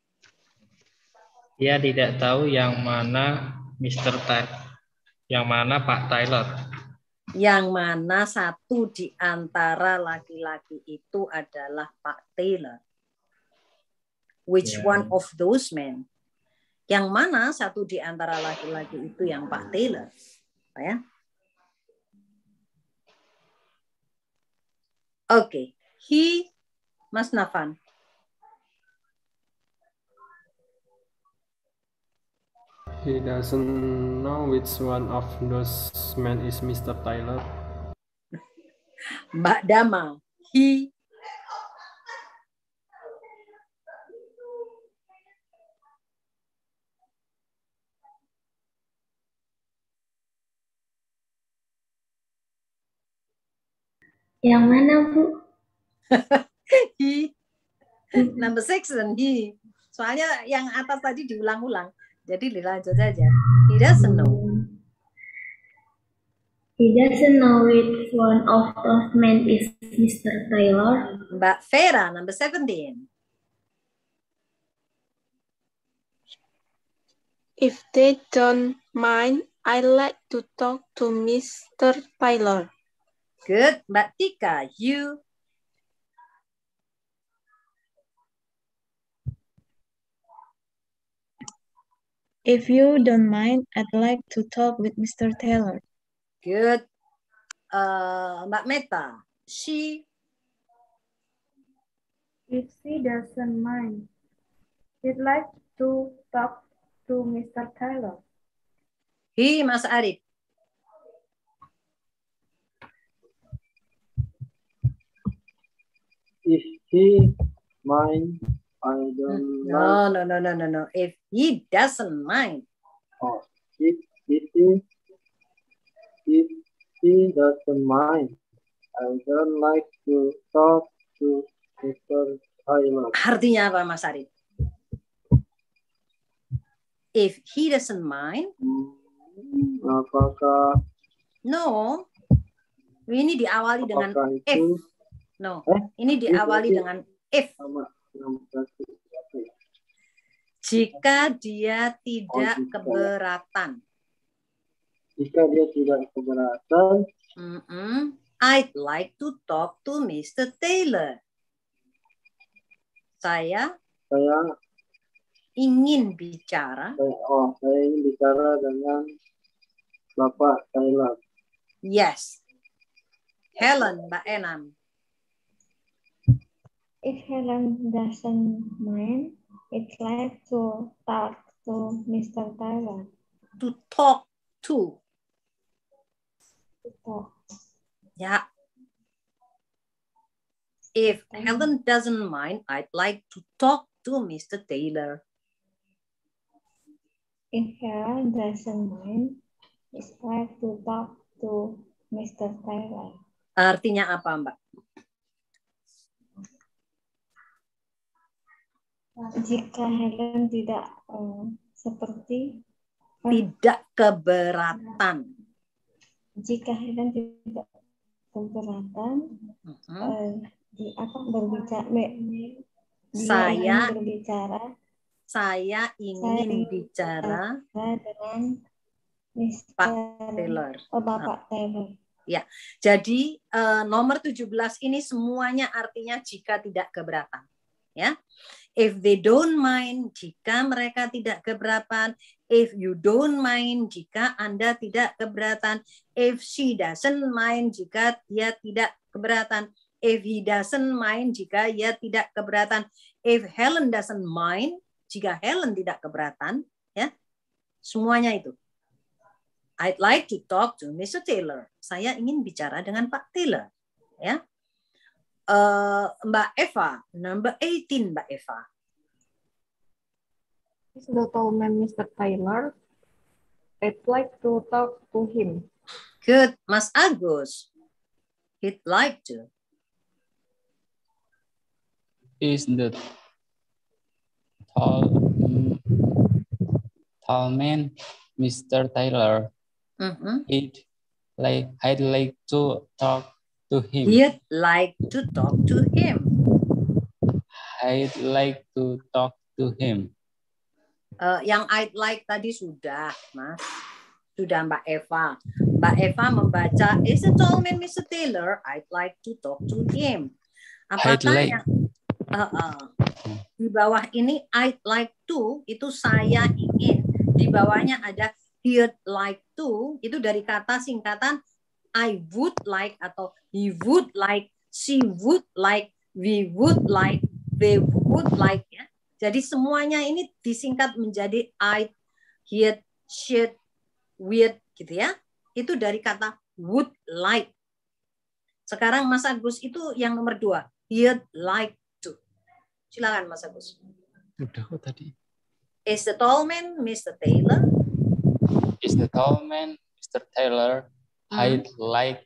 Dia tidak tahu yang mana mister Taylor, yang mana Pak Taylor. Yang mana satu di antara laki-laki itu adalah Pak Taylor. Which Yeah. one of those men? Yang mana satu di antara laki-laki itu yang Pak Taylor? Ya. Oke, okay. He, Mas Nafan. He doesn't know which one of those men is mister Taylor. Mbak Dama, he. Yang mana, Bu? He. Number six dan he. Soalnya yang atas tadi diulang-ulang. Jadi dilanjut aja. He doesn't know. He doesn't know which one of those men is mister Taylor. Mbak Vera, number seventeen. If they don't mind, I like to talk to mister Taylor. Good. Mbak Tika, you. If you don't mind, I'd like to talk with mister Taylor. Good. Uh, Mbak Meta, she. If she doesn't mind, she'd like to talk to mister Taylor. He, Mas Arif. If he mind, I don't No, like. no, no, no, no, no. If he doesn't mind. Oh, if, if he if he doesn't mind, I don't like to talk to mister Taylor. Artinya apa, Mas Arif? If he doesn't mind. Hmm, apakah No. Ini diawali dengan apakah if. itu No. eh, Ini diawali itu dengan if. sama sama satu apa ya? Jika dia tidak Oh, jika. keberatan. Jika dia tidak keberatan, Mm-mm. I'd like to talk to mister Taylor. Saya saya ingin bicara. saya oh saya ingin bicara dengan Bapak Taylor. Yes. Helen, Mbak Enam. If Helen doesn't mind, it's like to talk to mister Taylor. To talk to. To to talk. Ya. If Helen doesn't mind, I'd like to talk to Mister Taylor. If Helen doesn't mind, it's like to talk to Mister Taylor. Artinya apa, Mbak? Jika Helen tidak um, seperti tidak keberatan. Jika Helen tidak keberatan, uh-huh. uh, di apa berbicara, me, saya berbicara, saya ingin saya bicara dengan Mister Pak Taylor. Oh, Bapak Taylor. Ya, jadi uh, nomor tujuh belas ini semuanya artinya jika tidak keberatan. Ya, if they don't mind, jika mereka tidak keberatan. If you don't mind, jika Anda tidak keberatan. If she doesn't mind, jika dia tidak keberatan. If he doesn't mind, jika dia tidak keberatan. If Helen doesn't mind, jika Helen tidak keberatan, ya, semuanya itu. I'd like to talk to Mister Taylor. Saya ingin bicara dengan Pak Taylor, ya. Uh, Mbak Eva, number eighteen, Mbak Eva. Is the tall man Mister Taylor? I'd like to talk to him. Good, Mas Agus. He'd like to. Is the tall, tall man Mister Taylor? Mm-hmm. He'd like, I'd like to talk to him. He'd like to talk to him. I'd like to talk to him. Uh, yang I'd like tadi sudah, Mas. Sudah Mbak Eva. Mbak Eva membaca, is the tall man Mister Taylor? I'd like to talk to him. Apakah like. yang uh, uh, di bawah ini I'd like to, itu saya ingin. Di bawahnya ada he'd like to, itu dari kata singkatan I would like atau he would like, she would like, we would like, they would like, ya. Jadi semuanya ini disingkat menjadi I, he'd, she'd, we'd, gitu ya. Itu dari kata would like. Sekarang Mas Agus itu yang nomor dua, he'd like to. Silakan Mas Agus. Udah kok tadi. Is the tall man Mister Taylor? Is the tall man Mister Taylor? Hmm. I'd like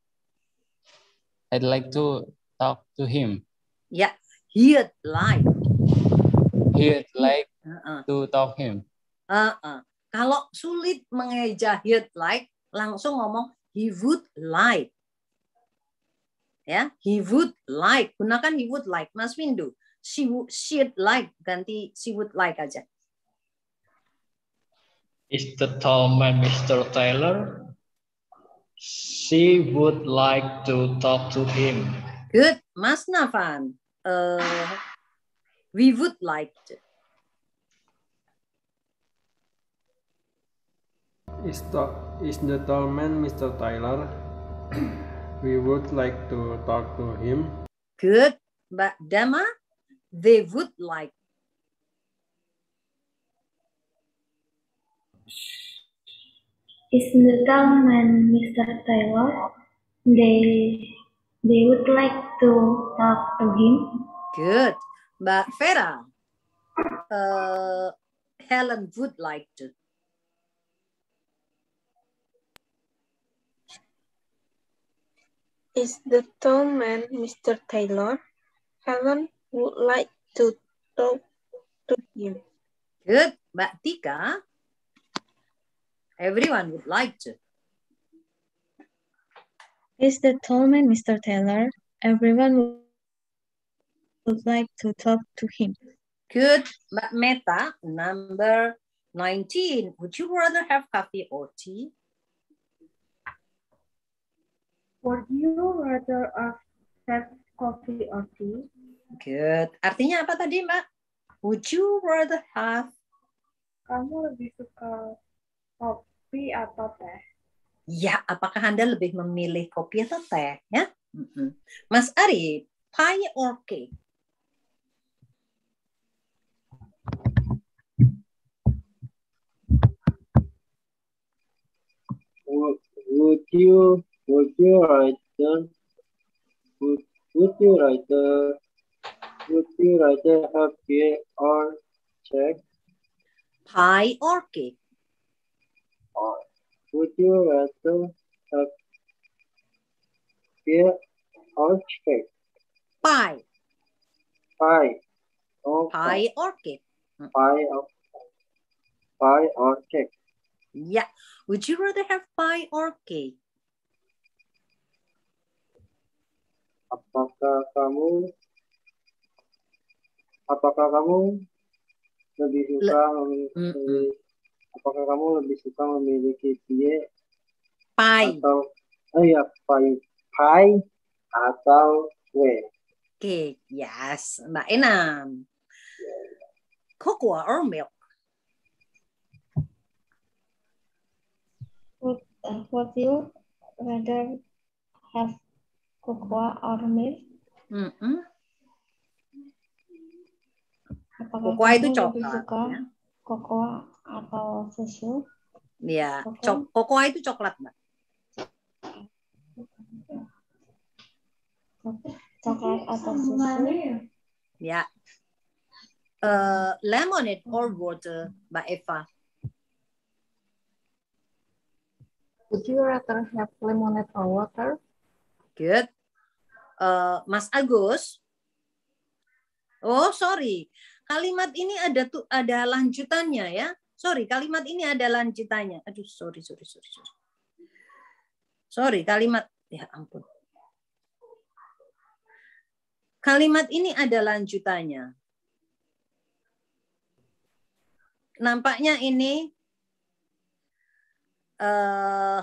I'd like to talk to him. Ya, he'd like. He'd like uh-uh. to talk him. Uh-uh. Kalau sulit mengeja he'd like, langsung ngomong he would like. Ya, he would like. Gunakan he would like. Mas Windu, she would, she'd like, ganti she would like aja. Is the tall man Mister Taylor? She would like to talk to him. Good, Mas Nafan. Uh, we would like to. Is the, is the tall man Mister Taylor? We would like to talk to him. Good, Mbak Dama. They would like. Is the tall man Mister Taylor? They they would like to talk to him. Good, Mbak Vera. Uh, Helen would like to. Is the tall man Mister Taylor? Helen would like to talk to him. Good, Mbak Tika. Everyone would like to. Is the tall man Mister Taylor? Everyone would like to talk to him. Good, Mbak Meta. Number nineteen. Would you rather have coffee or tea? Would you rather have coffee or tea? Good. Artinya apa tadi, Mbak? Would you rather have? Kamu lebih suka kopi atau teh? Ya, apakah Anda lebih memilih kopi atau teh? Ya, mm-mm. Mas Ari, pie or cake? Would, would you you rather would, would you rather would you rather have beer or cake? Pie or cake? Or would you rather have beer or cake? Pie. Pie. Oh, Pie or cake? Pie or pie or cake? Yeah. Would you rather have pie or cake? Apakah kamu apakah kamu lebih suka memiliki mm -mm. apakah kamu lebih suka memiliki pie pie atau oh ya pie pie atau kue? Cake. Yes, Mbak Enam. Cocoa or milk? Would, uh, would you rather have cocoa or milk? Mm-mm. Apakah Cocoa itu kamu lebih coklat. suka Ya. cocoa atau susu? Ya, Cocoa? cok cocoa itu coklat, Mbak. Coklat atau susu? Ya. Uh, lemonade or water, Mbak Eva? Would you rather have lemonade or water? Good. Uh, Mas Agus. Oh, sorry. Kalimat ini ada tuh ada lanjutannya ya. Sorry, kalimat ini ada lanjutannya. Aduh, sorry, sorry, sorry, sorry. Sorry, kalimat ya ampun. Kalimat ini ada lanjutannya. Nampaknya ini uh,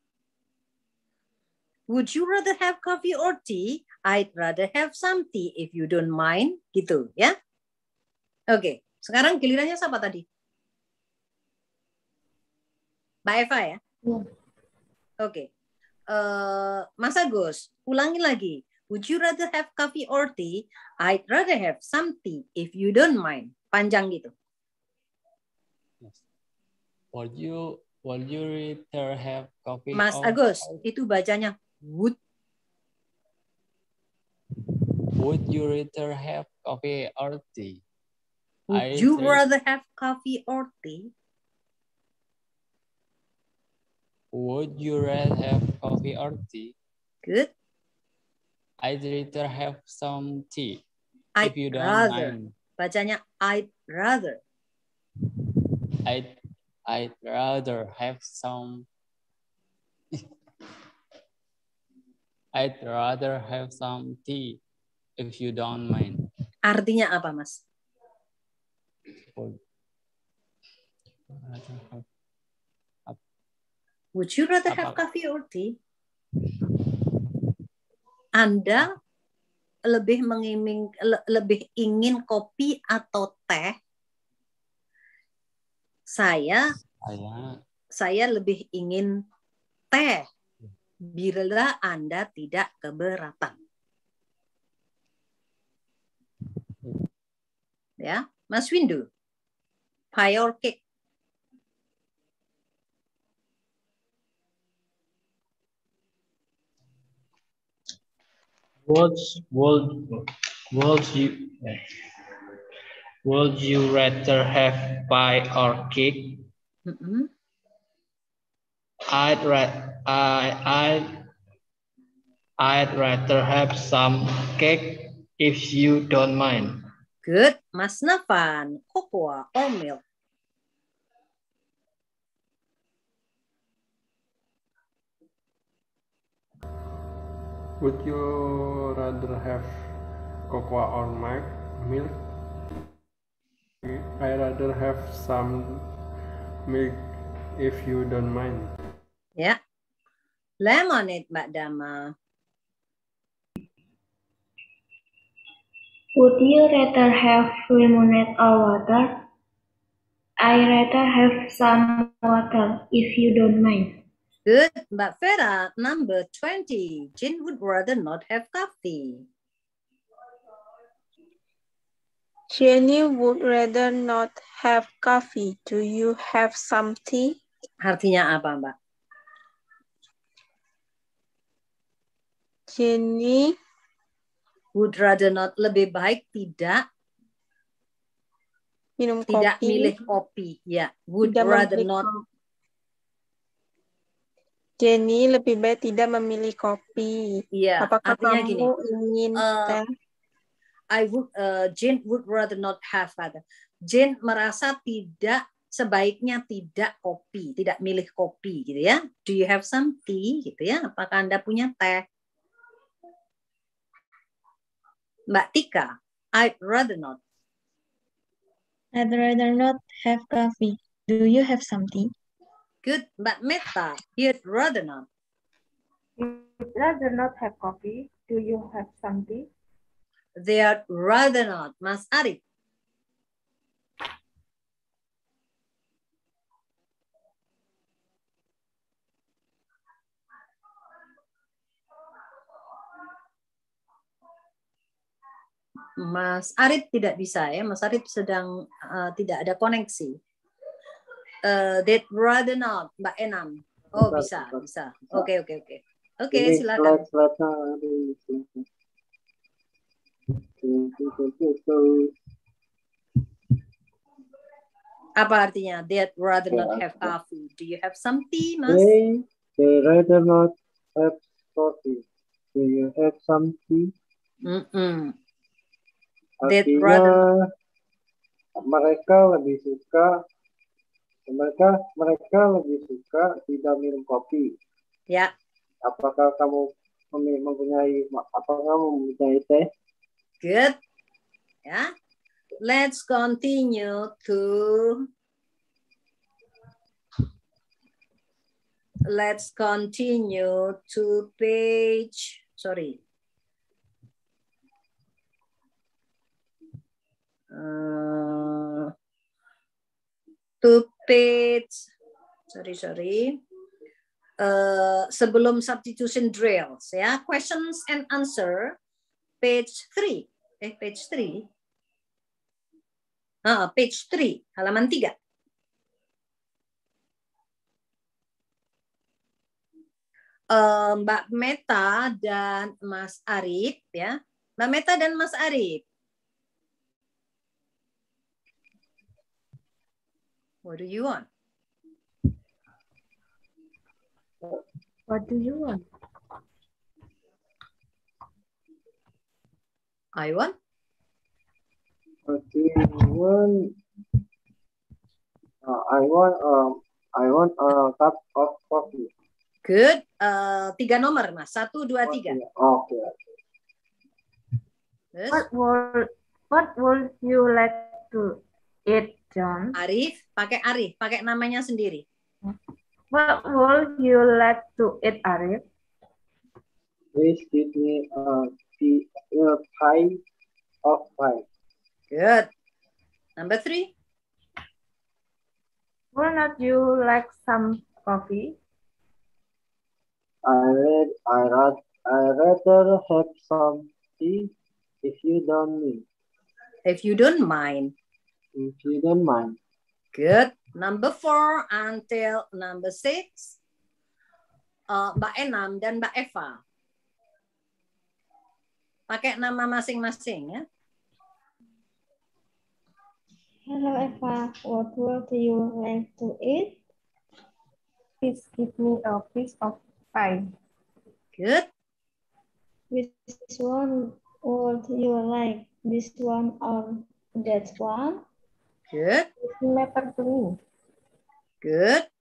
would you rather have coffee or tea? I'd rather have some tea if you don't mind. Gitu ya. Oke, sekarang gilirannya siapa tadi? Mbak Eva ya? Ya. Oke. Uh, Mas Agus, ulangi lagi. Would you rather have coffee or tea? I'd rather have some tea if you don't mind. Panjang gitu. Would you would you rather have coffee? Mas or Agus, or itu bacanya would. Would you rather have coffee or tea? Would I you say- rather have coffee or tea? Would you rather have coffee or tea? Good. I'd rather have some tea. I'd if you don't rather. mind. Bacanya I'd rather. I'd I'd rather have some. I'd rather have some tea, if you don't mind. Artinya apa, Mas? Would you rather have Apa? coffee or tea? Anda lebih mengiming, le- lebih ingin kopi atau teh? Saya Saya saya lebih ingin teh bila Anda tidak keberatan. Ya, Mas Windu. Pie or cake? Would would would you would you rather have pie or cake? Mm-mm. I'd ra I I I'd rather have some cake if you don't mind. Good. Mas Nafan, cocoa or milk? Would you rather have cocoa or milk? Milk? I rather have some milk if you don't mind. Ya. Lemonade, Mbak Dama. Would you rather have lemonade or water? I rather have some water if you don't mind. Good. Mbak Vera, number twenty. Jin would rather not have coffee. Jenny would rather not have coffee. Do you have some tea? Artinya apa, Mbak? Jenny would rather not, lebih baik tidak minum tidak kopi. milih kopi. Ya, would Tidak rather memilih not. kopi. Jenny lebih baik tidak memilih kopi. Iya, Apakah artinya kamu gini. ingin Uh, teh? I would, uh, Jane would rather not have rather. Jane merasa tidak, sebaiknya tidak kopi, tidak milih kopi, gitu ya. Do you have some tea, gitu ya? Apakah Anda punya teh? Mbak Tika, I'd rather not. I'd rather not have coffee. Do you have some tea? Good. Mbak Meta, you'd rather not. You'd rather not have coffee. Do you have some tea? They'd rather not. Mas Arif. Mas Arif tidak bisa ya. Mas Arif sedang uh, tidak ada koneksi. Uh, they'd rather not. Mbak Enam. Oh bisa, bisa. Oke, oke, oke. Oke, silakan. Apa artinya? They'd rather not have coffee. Do you have some tea, Mas? They, they rather not have coffee. Do you have some tea? Mm-mm. Artinya rather... mereka lebih suka mereka mereka lebih suka tidak minum kopi. Ya. Apakah kamu mempunyai apakah kamu mempunyai teh? Good. Ya. Let's continue to Let's continue to page sorry. Uh, to page sorry sorry uh, sebelum substitution drills ya, questions and answer page three eh page three ah page three halaman tiga. uh, Mbak Meta dan Mas Arif ya, Mbak Meta dan Mas Arif. What do you want? What do you want? I want. What do you want? Uh, I want um I want a cup of coffee. Good. Uh, tiga nomor Mas. Satu, dua, tiga. Oke. Okay. Yes. What would What would you like to eat, John? Arif, pakai Arif, pakai namanya sendiri. What would you like to eat, Arif? Please give me a, a pie of pie. Good. Number three. Would not you like some coffee? I read, I read, I rather have some tea if you don't mind. If you don't mind. If you don't mind. Good. Number four until number six. Uh, Mbak Enam dan Mbak Eva. Pakai nama masing-masing ya. Hello Eva, what would you like to eat? Please give me a piece of pie. Good. Which one would you like? This one or that one? Good. It matter to me. Good.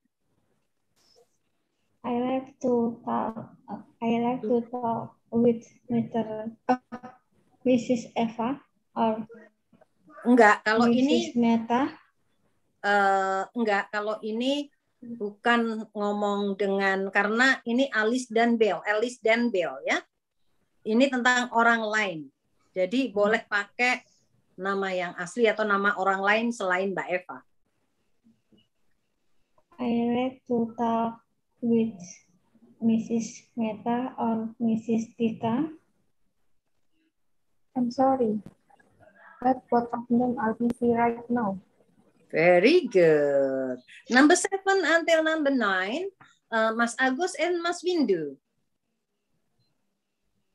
I like to talk. I like to talk with Mister Missus Eva or Enggak, kalau Missus ini Meta. Uh, enggak, kalau ini bukan ngomong dengan, karena ini Alice dan Bel, Alice dan Bel ya. Ini tentang orang lain. Jadi boleh pakai nama yang asli atau nama orang lain selain Mbak Eva. I like to talk with Missus Meta or Missus Tika. I'm sorry, but both of them are busy right now. Very good. Number seven until number nine, uh, Mas Agus and Mas Windu.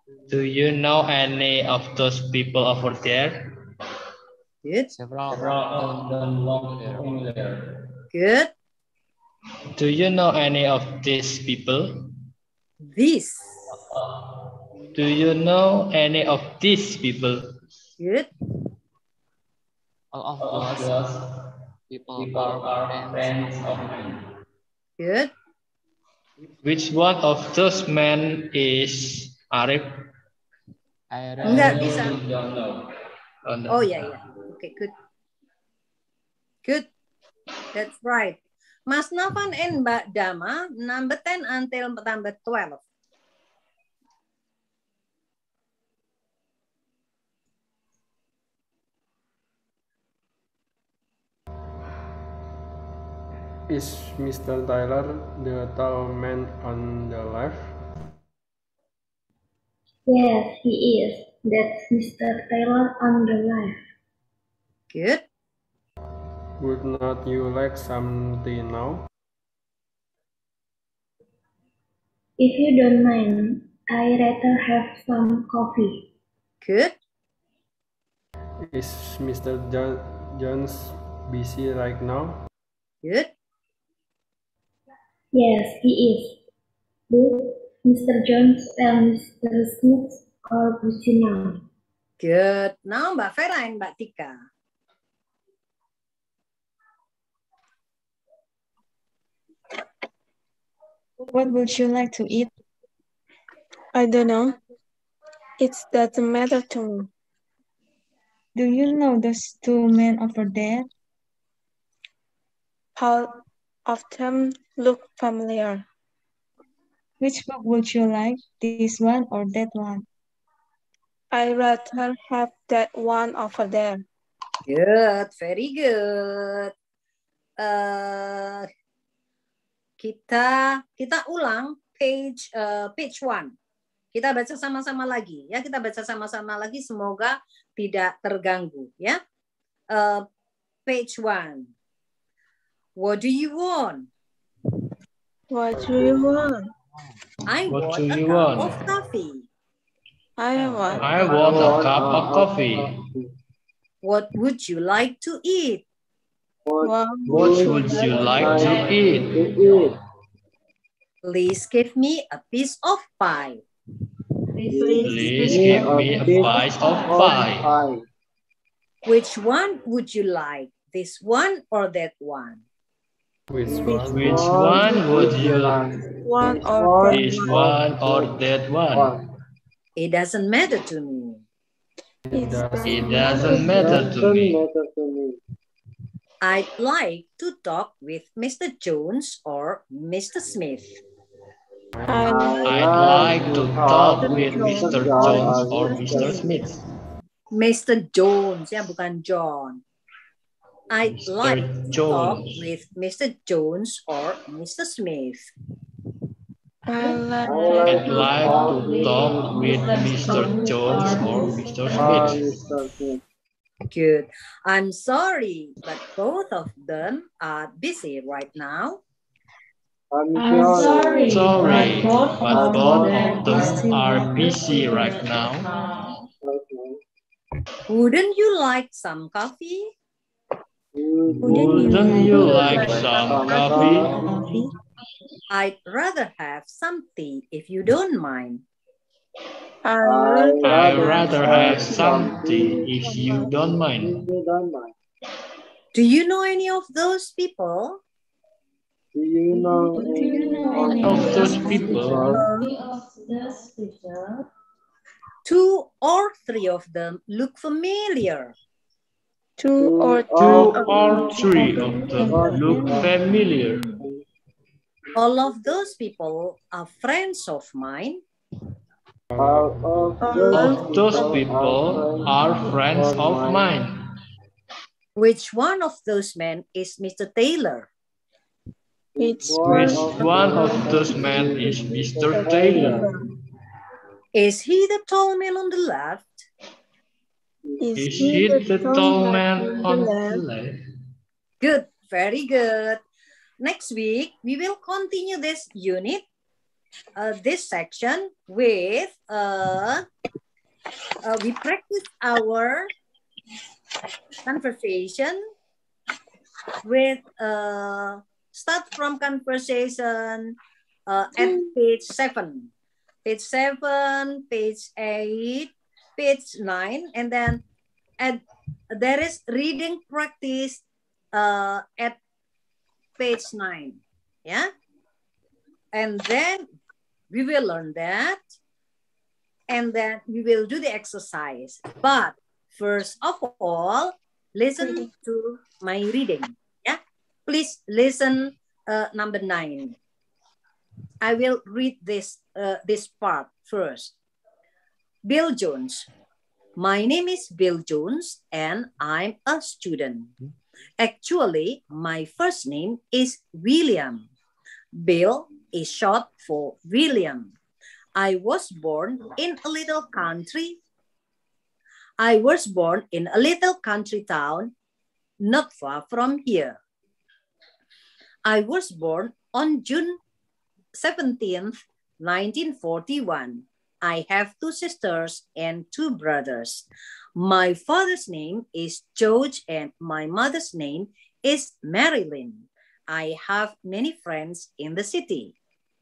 Do you know any of those people over there? Good. Several of them belong there. Good. Do you know any of these people? This. Do you know any of these people? Good. All of those people are friends of mine. Good. Which one of those men is Arif? I Enggak really bisa. don't know. Oh, no. Oh ya ya. Okay, good. Good. That's right. Mas Nafan and Mbak Dama, number ten until number twelve. Is Mister Tyler the tall man on the left? Yes, he is. That's Mister Taylor on the left. Good. Would not you like some tea now? If you don't mind, I rather have some coffee. Good. Is Mister Jo- Jones busy right now? Good. Yes, he is. Both Mister Jones and Mister Smith are busy now. Good. Now Mbak Vera and Mbak Tika. What would you like to eat? I don't know. It doesn't matter to me. Do you know those two men over there? All of them look familiar. Which book would you like, this one or that one? I rather have that one over there. Good. Very good. Uh, kita kita ulang page uh, page one. Kita baca sama-sama lagi ya. Kita baca sama-sama lagi. Semoga tidak terganggu ya. Uh, page one. What do you want? What do you want? I What want do a you cup want? of coffee. I want. I want a cup of coffee. What would you like to eat? What What would you like to eat? Please give me a piece of pie. Please give me a piece of pie. Which one would you like? This one or that one? Which one? Which one would you like? One or This one or that one? It doesn't matter to me. It does. It doesn't matter to me. I'd like to talk with Mister Jones or Mister Smith. I'd like to talk with Mister Jones or Mister Smith. Mister Jones, ya bukan John. I'd Mister like to talk Jones. with Mister Jones or Mister Smith. I like I'd like to talk with Mister Jones or Mister Smith. Good. I'm sorry, but both of them are busy right now. I'm Sorry, but both of them are busy right now. Wouldn't you like some coffee? Wouldn't you like some coffee? I'd rather have some tea if you don't mind. I'd rather have some tea if you don't mind. Do you know any of those people? Do you know Any of those people? Two or three of them look familiar. two or Two or three of them look familiar. All of those people are friends of mine. All of Of those people are friends of mine. Which one of those men is Mister Taylor? Which Which one of those men is Mister Taylor? Is he the tall man on the left? is Is he the tall man on the left? Good, very good. Next week, we will continue this unit uh, this section with uh, uh, we practice our conversation with uh, start from conversation uh, at page seven, page seven, page eight, page nine, and then at there is reading practice uh, at page nine, yeah, and then we will learn that, and then we will do the exercise. But first of all, listen to my reading. Yeah, please listen. Uh, number nine. I will read this uh, this part first. Bill Jones. My name is Bill Jones, and I'm a student. Actually, my first name is William. Bill is short for William. I was born in a little country. I was born in a little country town not far from here. I was born on June seventeenth, nineteen forty-one. I have two sisters and two brothers. My father's name is George and my mother's name is Marilyn. I have many friends in the city.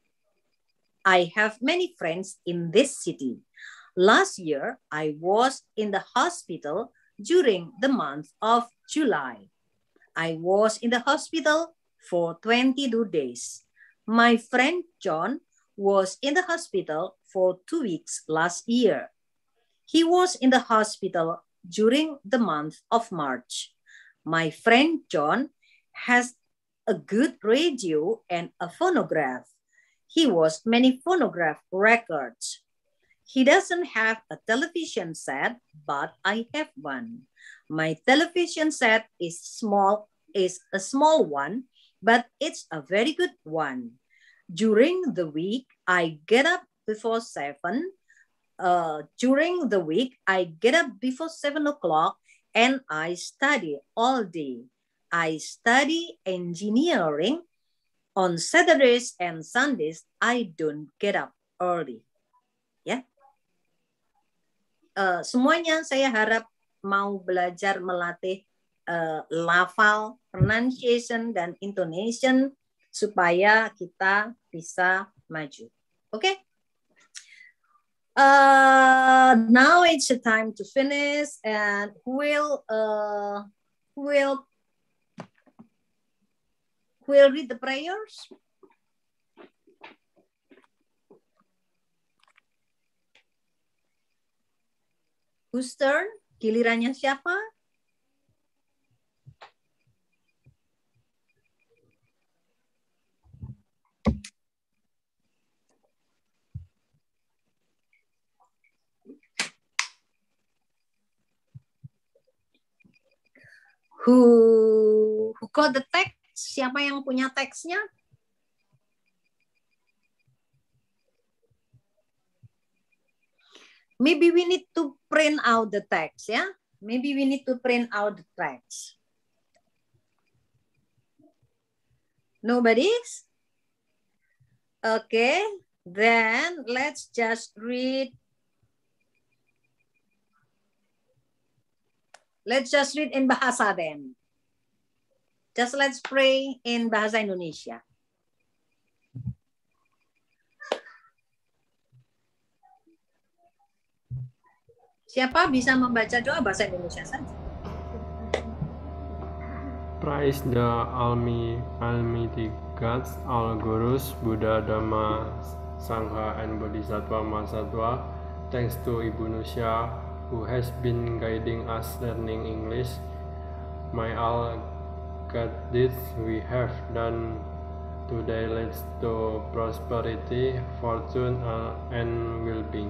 I have many friends in this city. Last year, I was in the hospital during the month of July. I was in the hospital for twenty-two days. My friend John was in the hospital for two weeks last year. He was in the hospital during the month of March. My friend John has a good radio and a phonograph. He was many phonograph records. He doesn't have a television set, but I have one. My television set is small, is a small one, but it's a very good one. During the week, I get up before seven. Uh, during the week, I get up before seven o'clock and I study all day. I study engineering. On Saturdays and Sundays, I don't get up early. Ya, yeah. uh, semuanya saya harap mau belajar melatih uh, lafal, pronunciation, dan intonation supaya kita bisa maju. Oke? Okay? Uh, now it's the time to finish, and who will uh, who will who will read the prayers? Whose turn? Gilirannya siapa? Who, who got the text? Siapa yang punya teksnya? Maybe we need to print out the text, ya? Yeah? Maybe we need to print out the text. Nobody's? Okay, then let's just read. Let's just read in bahasa then. Just let's pray in bahasa Indonesia. Siapa bisa membaca doa bahasa Indonesia saja? Praise the Almi, Almighty Gods, all gurus, Buddha, Dhamma, Sangha, and Bodhisattva Mahasatwa. Thanks to Ibu Nusya, who has been guiding us learning English. May all good deeds we have done today leads to prosperity, fortune, uh, and well-being.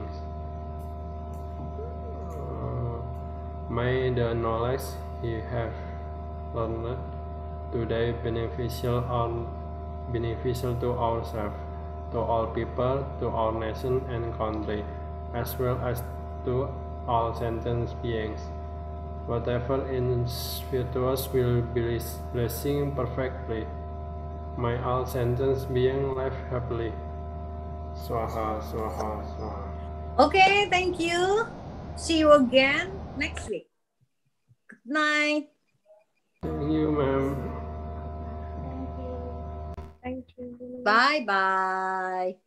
Uh, may the knowledge he have learned today beneficial on beneficial to ourselves, to all people, to our nation and country, as well as to all sentient beings. Whatever is virtuous will be blessing perfectly. May all sentient beings live happily. Swaha, swaha, swaha. Okay, thank you. See you again next week. Good night. Thank you, ma'am. Thank you. Bye-bye.